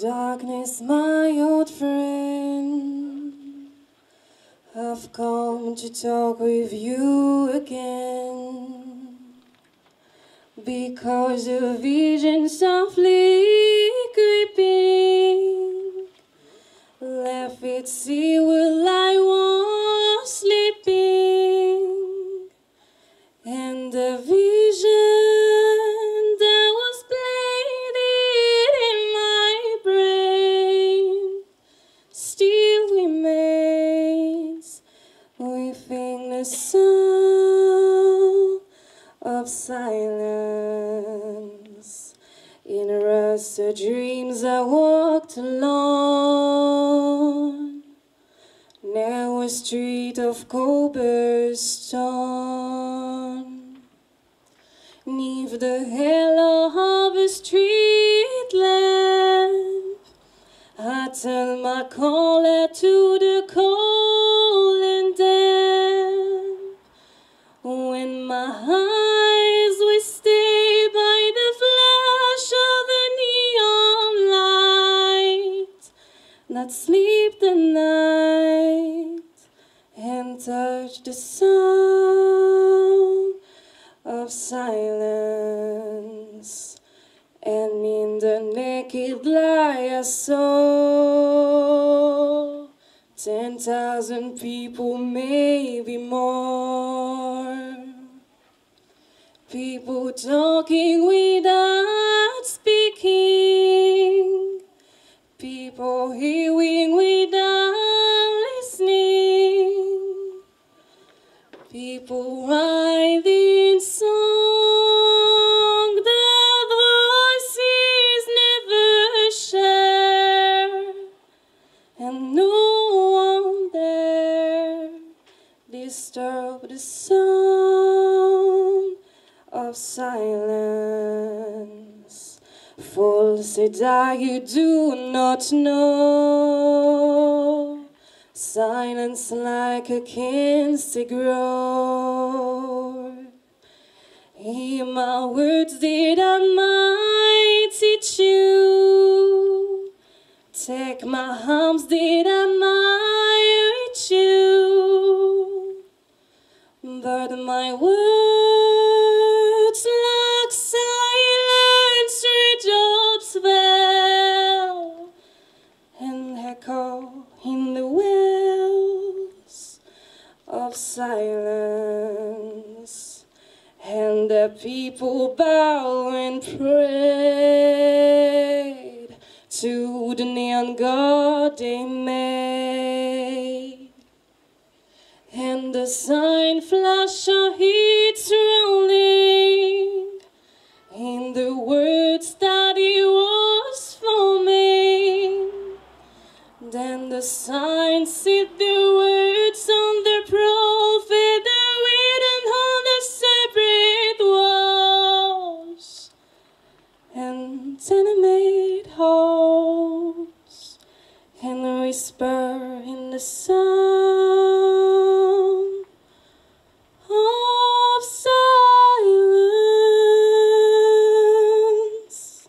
darkness, my old friend, I've come to talk with you again, because a vision softly creeping left its sea while I was sleeping, and the vision that was planted in my brain still remains within the sound of silence. In rusted dreams I walked alone, now a street of cobblestone. 'Neath the halo of a street lamp, I turn my collar to the cold and damp. When my eyes will stay by the flash of the neon light that sleep the night and touch the sound of silence, and in the naked light I saw ten thousand people, maybe more, people talking without speaking, people hearing without listening, people writing song that voices never share, and no one there disturbed the sound of silence. False die you do not know, silence like a cancer grow. Hear my words that I might teach you, take my arms that I might reach you, but my words like silence reach up spell and echo in the wells of silence, and the people bow and prayed to the neon god they made, and the sign flash of its rolling in the words that he was forming. Then the sign said the words on the prophet that written on the separate walls, and then I made holes and whisper in the sound of silence.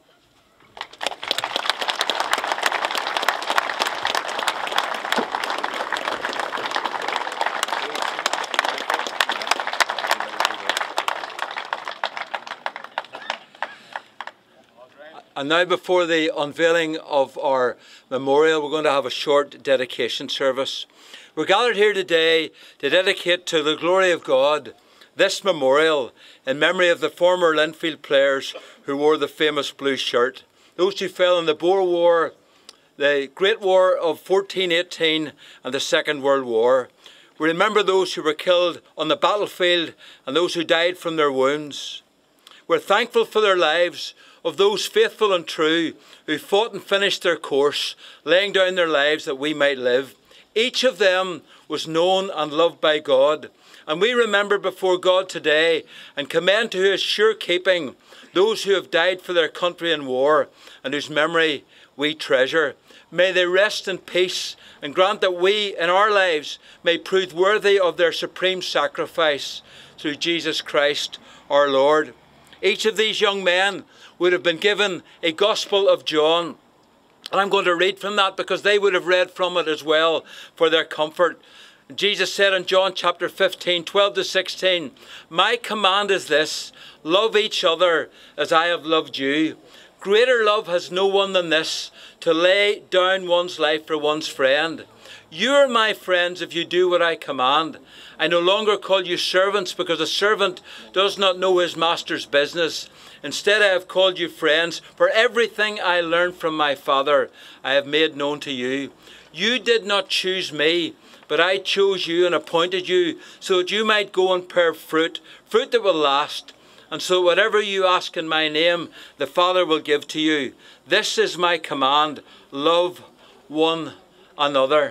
And now, before the unveiling of our memorial, we're going to have a short dedication service. We're gathered here today to dedicate to the glory of God this memorial in memory of the former Linfield players who wore the famous blue shirt, those who fell in the Boer War, the Great War of fourteen eighteen and the Second World War. We remember those who were killed on the battlefield and those who died from their wounds. We're thankful for their lives, of those faithful and true who fought and finished their course, laying down their lives that we might live. Each of them was known and loved by God, and we remember before God today and commend to his sure keeping those who have died for their country in war and whose memory we treasure. May they rest in peace, and grant that we in our lives may prove worthy of their supreme sacrifice through Jesus Christ our Lord. Each of these young men would have been given a Gospel of John, And I'm going to read from that because they would have read from it as well for their comfort. Jesus said in John chapter fifteen, twelve to sixteen, "My command is this, love each other as I have loved you. Greater love has no one than this, to lay down one's life for one's friend. You are my friends if you do what I command. I no longer call you servants, because a servant does not know his master's business. Instead, I have called you friends, for everything I learned from my Father I have made known to you. You did not choose me, but I chose you and appointed you so that you might go and bear fruit, fruit that will last. And so whatever you ask in my name, the Father will give to you. This is my command, love one another."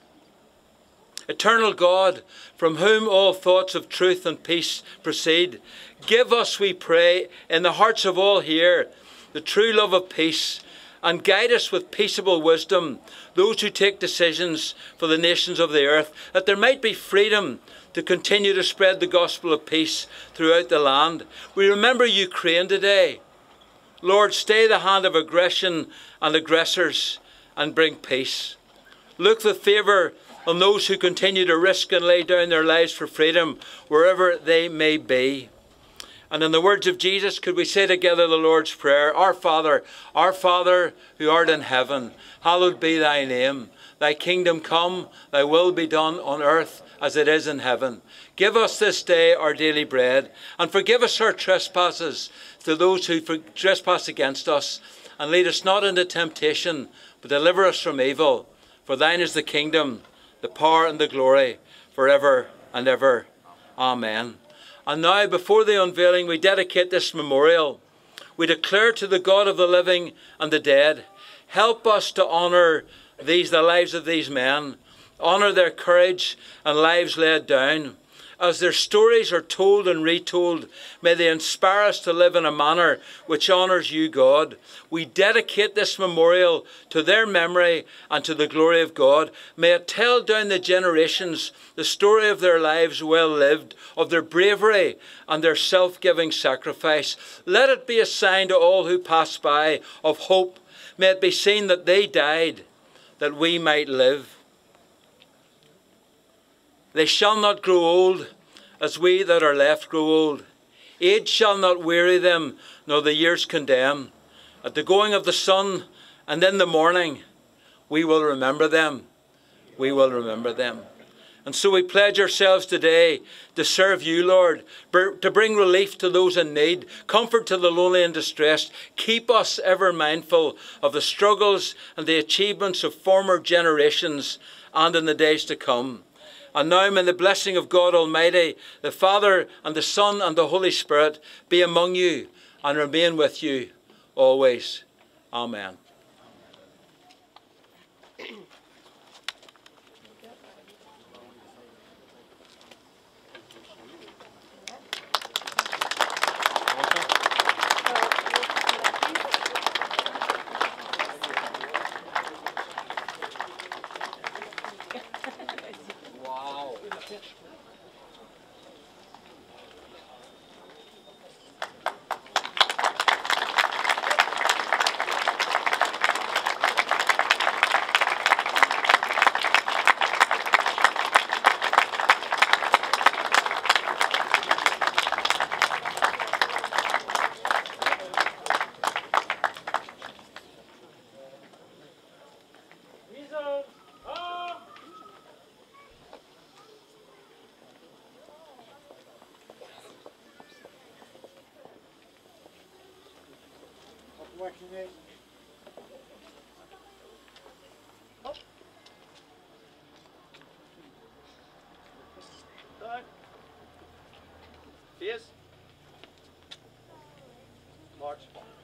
Eternal God, from whom all thoughts of truth and peace proceed, give us, we pray, in the hearts of all here, the true love of peace, and guide us with peaceable wisdom, those who take decisions for the nations of the earth, that there might be freedom to continue to spread the gospel of peace throughout the land. We remember Ukraine today. Lord, stay the hand of aggression and aggressors and bring peace. Look with favour on those who continue to risk and lay down their lives for freedom, wherever they may be. And in the words of Jesus, could we say together the Lord's Prayer? Our Father, our Father who art in heaven, hallowed be thy name. Thy kingdom come, thy will be done on earth as it is in heaven. Give us this day our daily bread, and forgive us our trespasses to those who trespass against us. And lead us not into temptation, but deliver us from evil. For thine is the kingdom, the power and the glory, forever and ever. Amen. And now, before the unveiling, we dedicate this memorial. We declare to the God of the living and the dead, help us to honour these, the lives of these men, honour their courage and lives laid down. As their stories are told and retold, may they inspire us to live in a manner which honours you, God. We dedicate this memorial to their memory and to the glory of God. May it tell down the generations the story of their lives well lived, of their bravery and their self-giving sacrifice. Let it be a sign to all who pass by of hope. May it be seen that they died, that we might live. They shall not grow old, as we that are left grow old. Age shall not weary them, nor the years condemn. At the going of the sun, and in the morning, we will remember them. We will remember them. And so we pledge ourselves today to serve you, Lord, to bring relief to those in need, comfort to the lonely and distressed. Keep us ever mindful of the struggles and the achievements of former generations and in the days to come. And now may the blessing of God Almighty, the Father and the Son and the Holy Spirit be among you and remain with you always. Amen. Yes. March.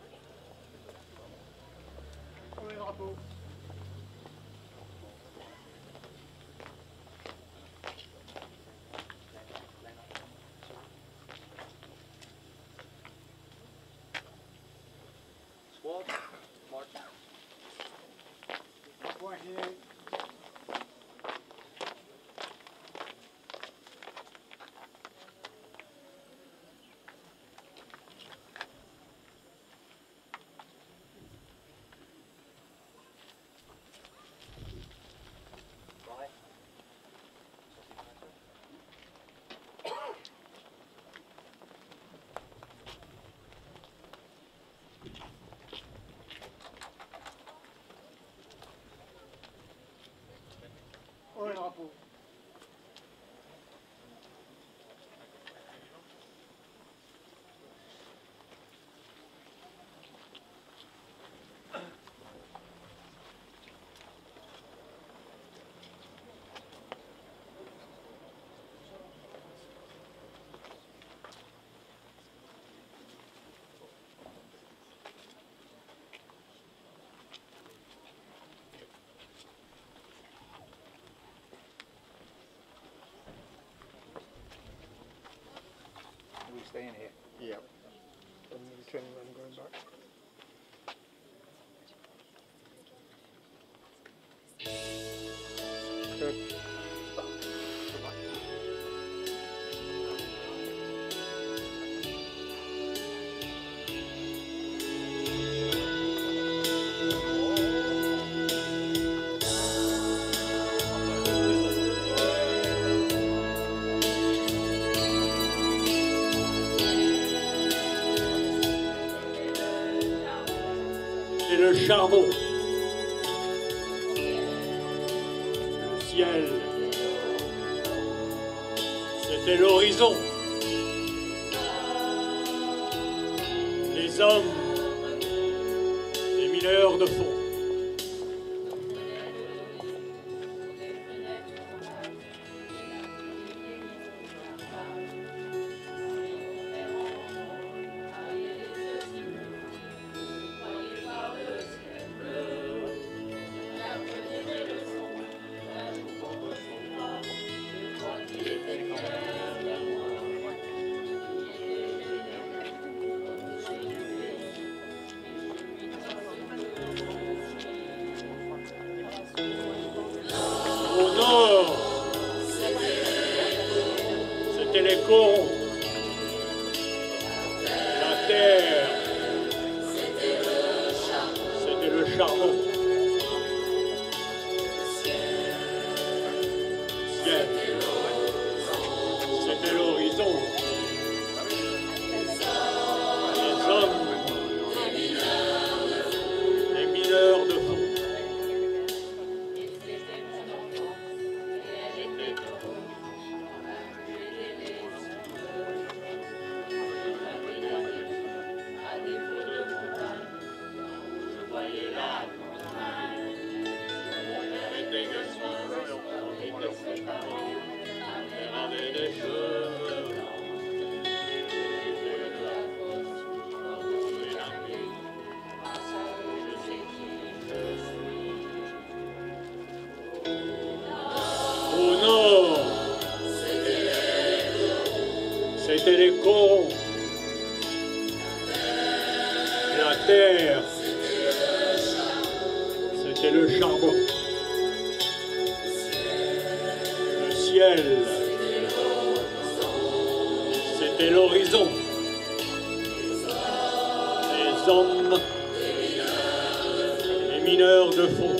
Squad. March. watch any men going back. Okay. C'est le charbon. Le ciel. C'était l'horizon. Les hommes. Les mineurs de fond. Au nord, c'était les corons. La terre, c'était le charbon. Ciel, c'était l'horizon. Les hommes, les mineurs de fond. Au nord, c'était les corons. La terre, c'était le charbon. Le ciel, c'était l'horizon. Les hommes, les mineurs de fond.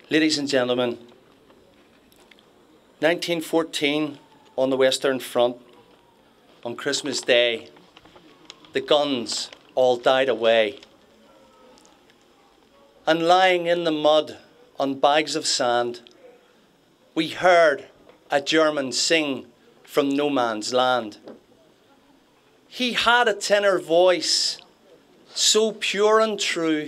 Ladies and gentlemen, nineteen fourteen on the Western Front, on Christmas Day, the guns all died away. And lying in the mud on bags of sand, we heard a German sing from no man's land. He had a tenor voice, so pure and true.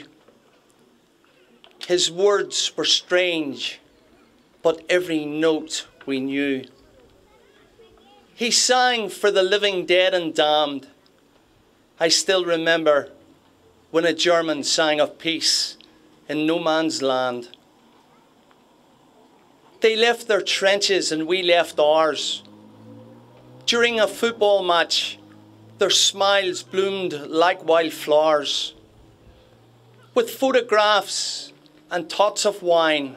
His words were strange, but every note we knew. He sang for the living, dead and damned. I still remember when a German sang of peace in no man's land. They left their trenches and we left ours. During a football match, their smiles bloomed like wildflowers. With photographs and tots of wine,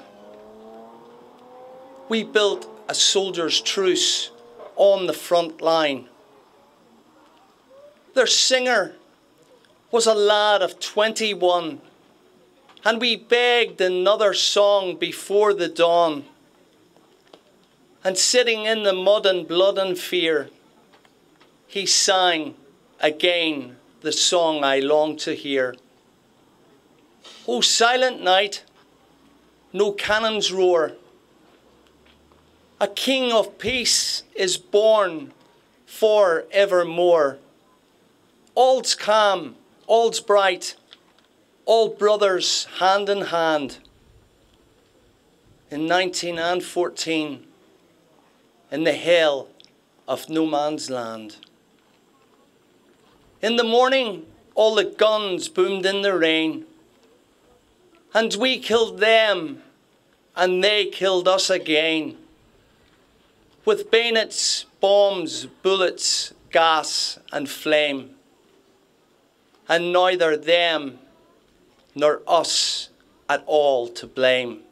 we built a soldier's truce on the front line. Their singer was a lad of twenty-one, and we begged another song before the dawn. And sitting in the mud and blood and fear, he sang again the song I long to hear. O silent night, no cannons roar. A king of peace is born for evermore. All's calm, all's bright, all brothers hand in hand. In nineteen fourteen, in the hell of no man's land. In the morning, all the guns boomed in the rain, and we killed them, and they killed us again. With bayonets, bombs, bullets, gas and flame, and neither them nor us at all to blame.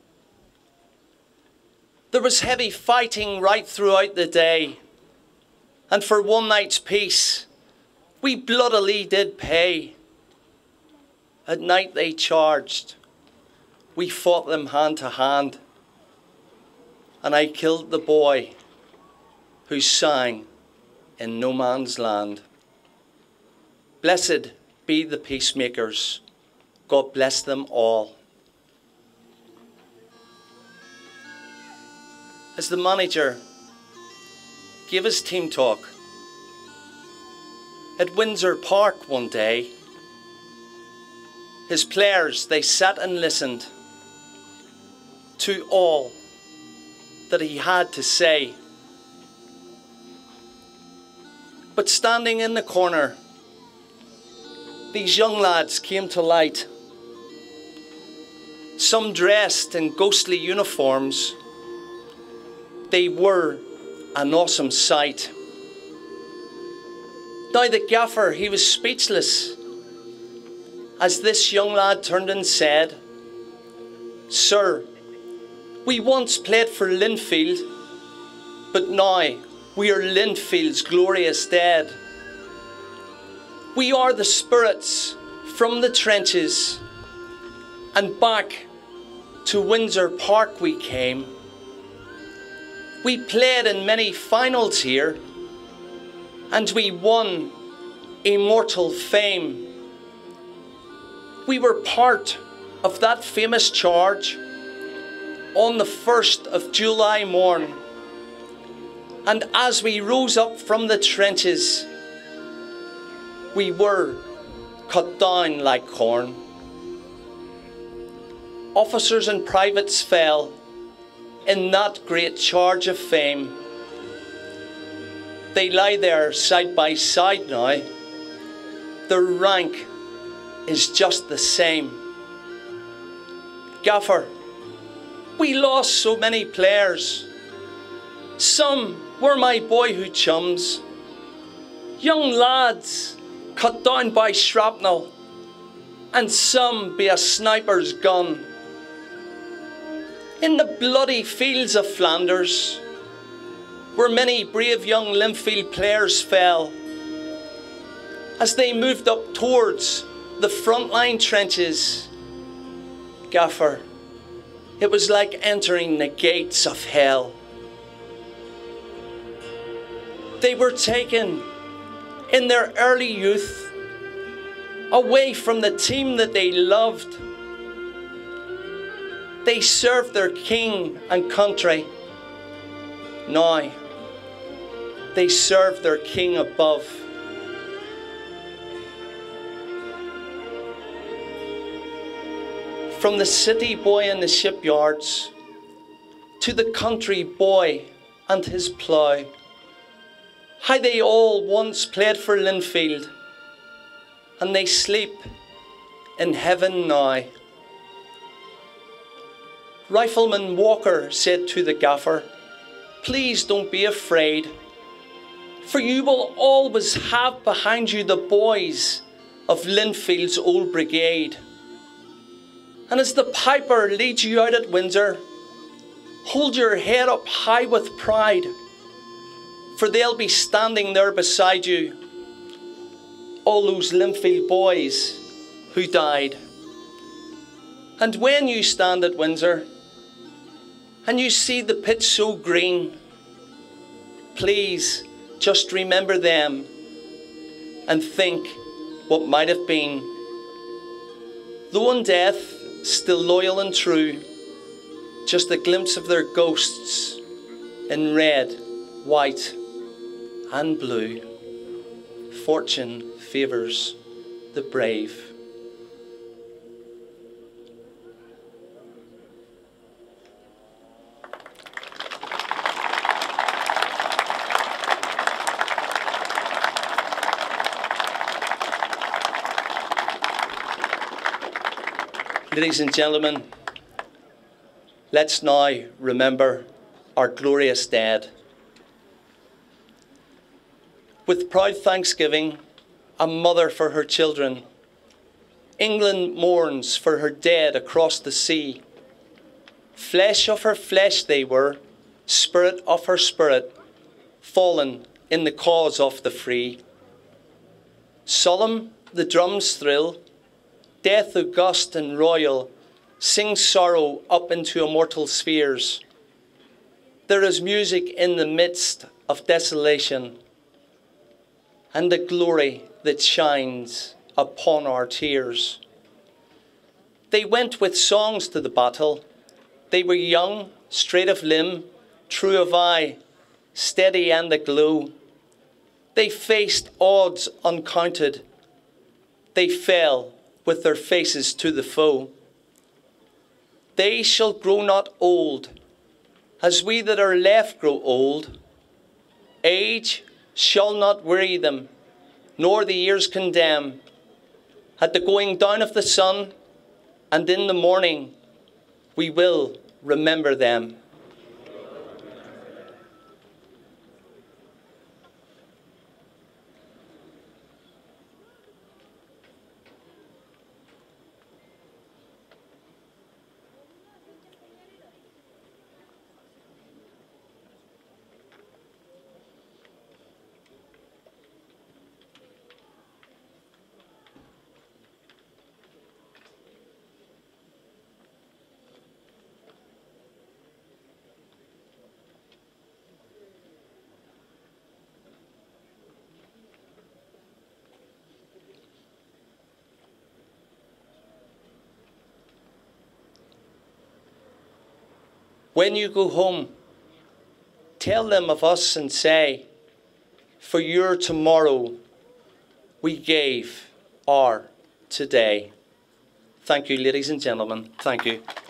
There was heavy fighting right throughout the day, and for one night's peace, we bloodily did pay. At night they charged, we fought them hand to hand, and I killed the boy who sang in no man's land. Blessed be the peacemakers, God bless them all. As the manager gave his team talk at Windsor Park one day, his players, they sat and listened to all that he had to say. But standing in the corner, these young lads came to light. Some dressed in ghostly uniforms. They were an awesome sight. Now the gaffer, he was speechless as this young lad turned and said, "Sir, we once played for Linfield, but now we are Linfield's glorious dead. We are the spirits from the trenches, and back to Windsor Park we came. We played in many finals here, and we won immortal fame. We were part of that famous charge on the first of July morn, and as we rose up from the trenches, we were cut down like corn. Officers and privates fell in that great charge of fame. They lie there side by side now. Their rank is just the same. Gaffer, we lost so many players. Some were my boyhood chums, young lads cut down by shrapnel, and some by a sniper's gun. In the bloody fields of Flanders, where many brave young Linfield players fell, as they moved up towards the frontline trenches, Gaffer, It was like entering the gates of hell. They were taken in their early youth away from the team that they loved. They served their king and country. Now, they serve their king above. From the city boy in the shipyards to the country boy and his plough, how they all once played for Linfield, and they sleep in heaven now. Rifleman Walker said to the gaffer, "Please don't be afraid, for you will always have behind you the boys of Linfield's old brigade. And as the piper leads you out at Windsor, hold your head up high with pride, for they'll be standing there beside you, all those Linfield boys who died. And when you stand at Windsor and you see the pitch so green, please just remember them and think what might have been. Though in death, still loyal and true, just a glimpse of their ghosts in red, white and blue. Fortune favours the brave." Ladies and gentlemen, let's now remember our glorious dead. With proud thanksgiving, a mother for her children, England mourns for her dead across the sea. Flesh of her flesh they were, spirit of her spirit, fallen in the cause of the free. Solemn the drums thrill, death august and royal sings sorrow up into immortal spheres. There is music in the midst of desolation, and the glory that shines upon our tears. They went with songs to the battle. They were young, straight of limb, true of eye, steady and aglow. They faced odds uncounted. They fell with their faces to the foe. They shall grow not old, as we that are left grow old. Age shall not weary them, nor the years condemn. At the going down of the sun, and in the morning, we will remember them. When you go home, tell them of us and say, for your tomorrow we gave our today. Thank you, ladies and gentlemen. Thank you.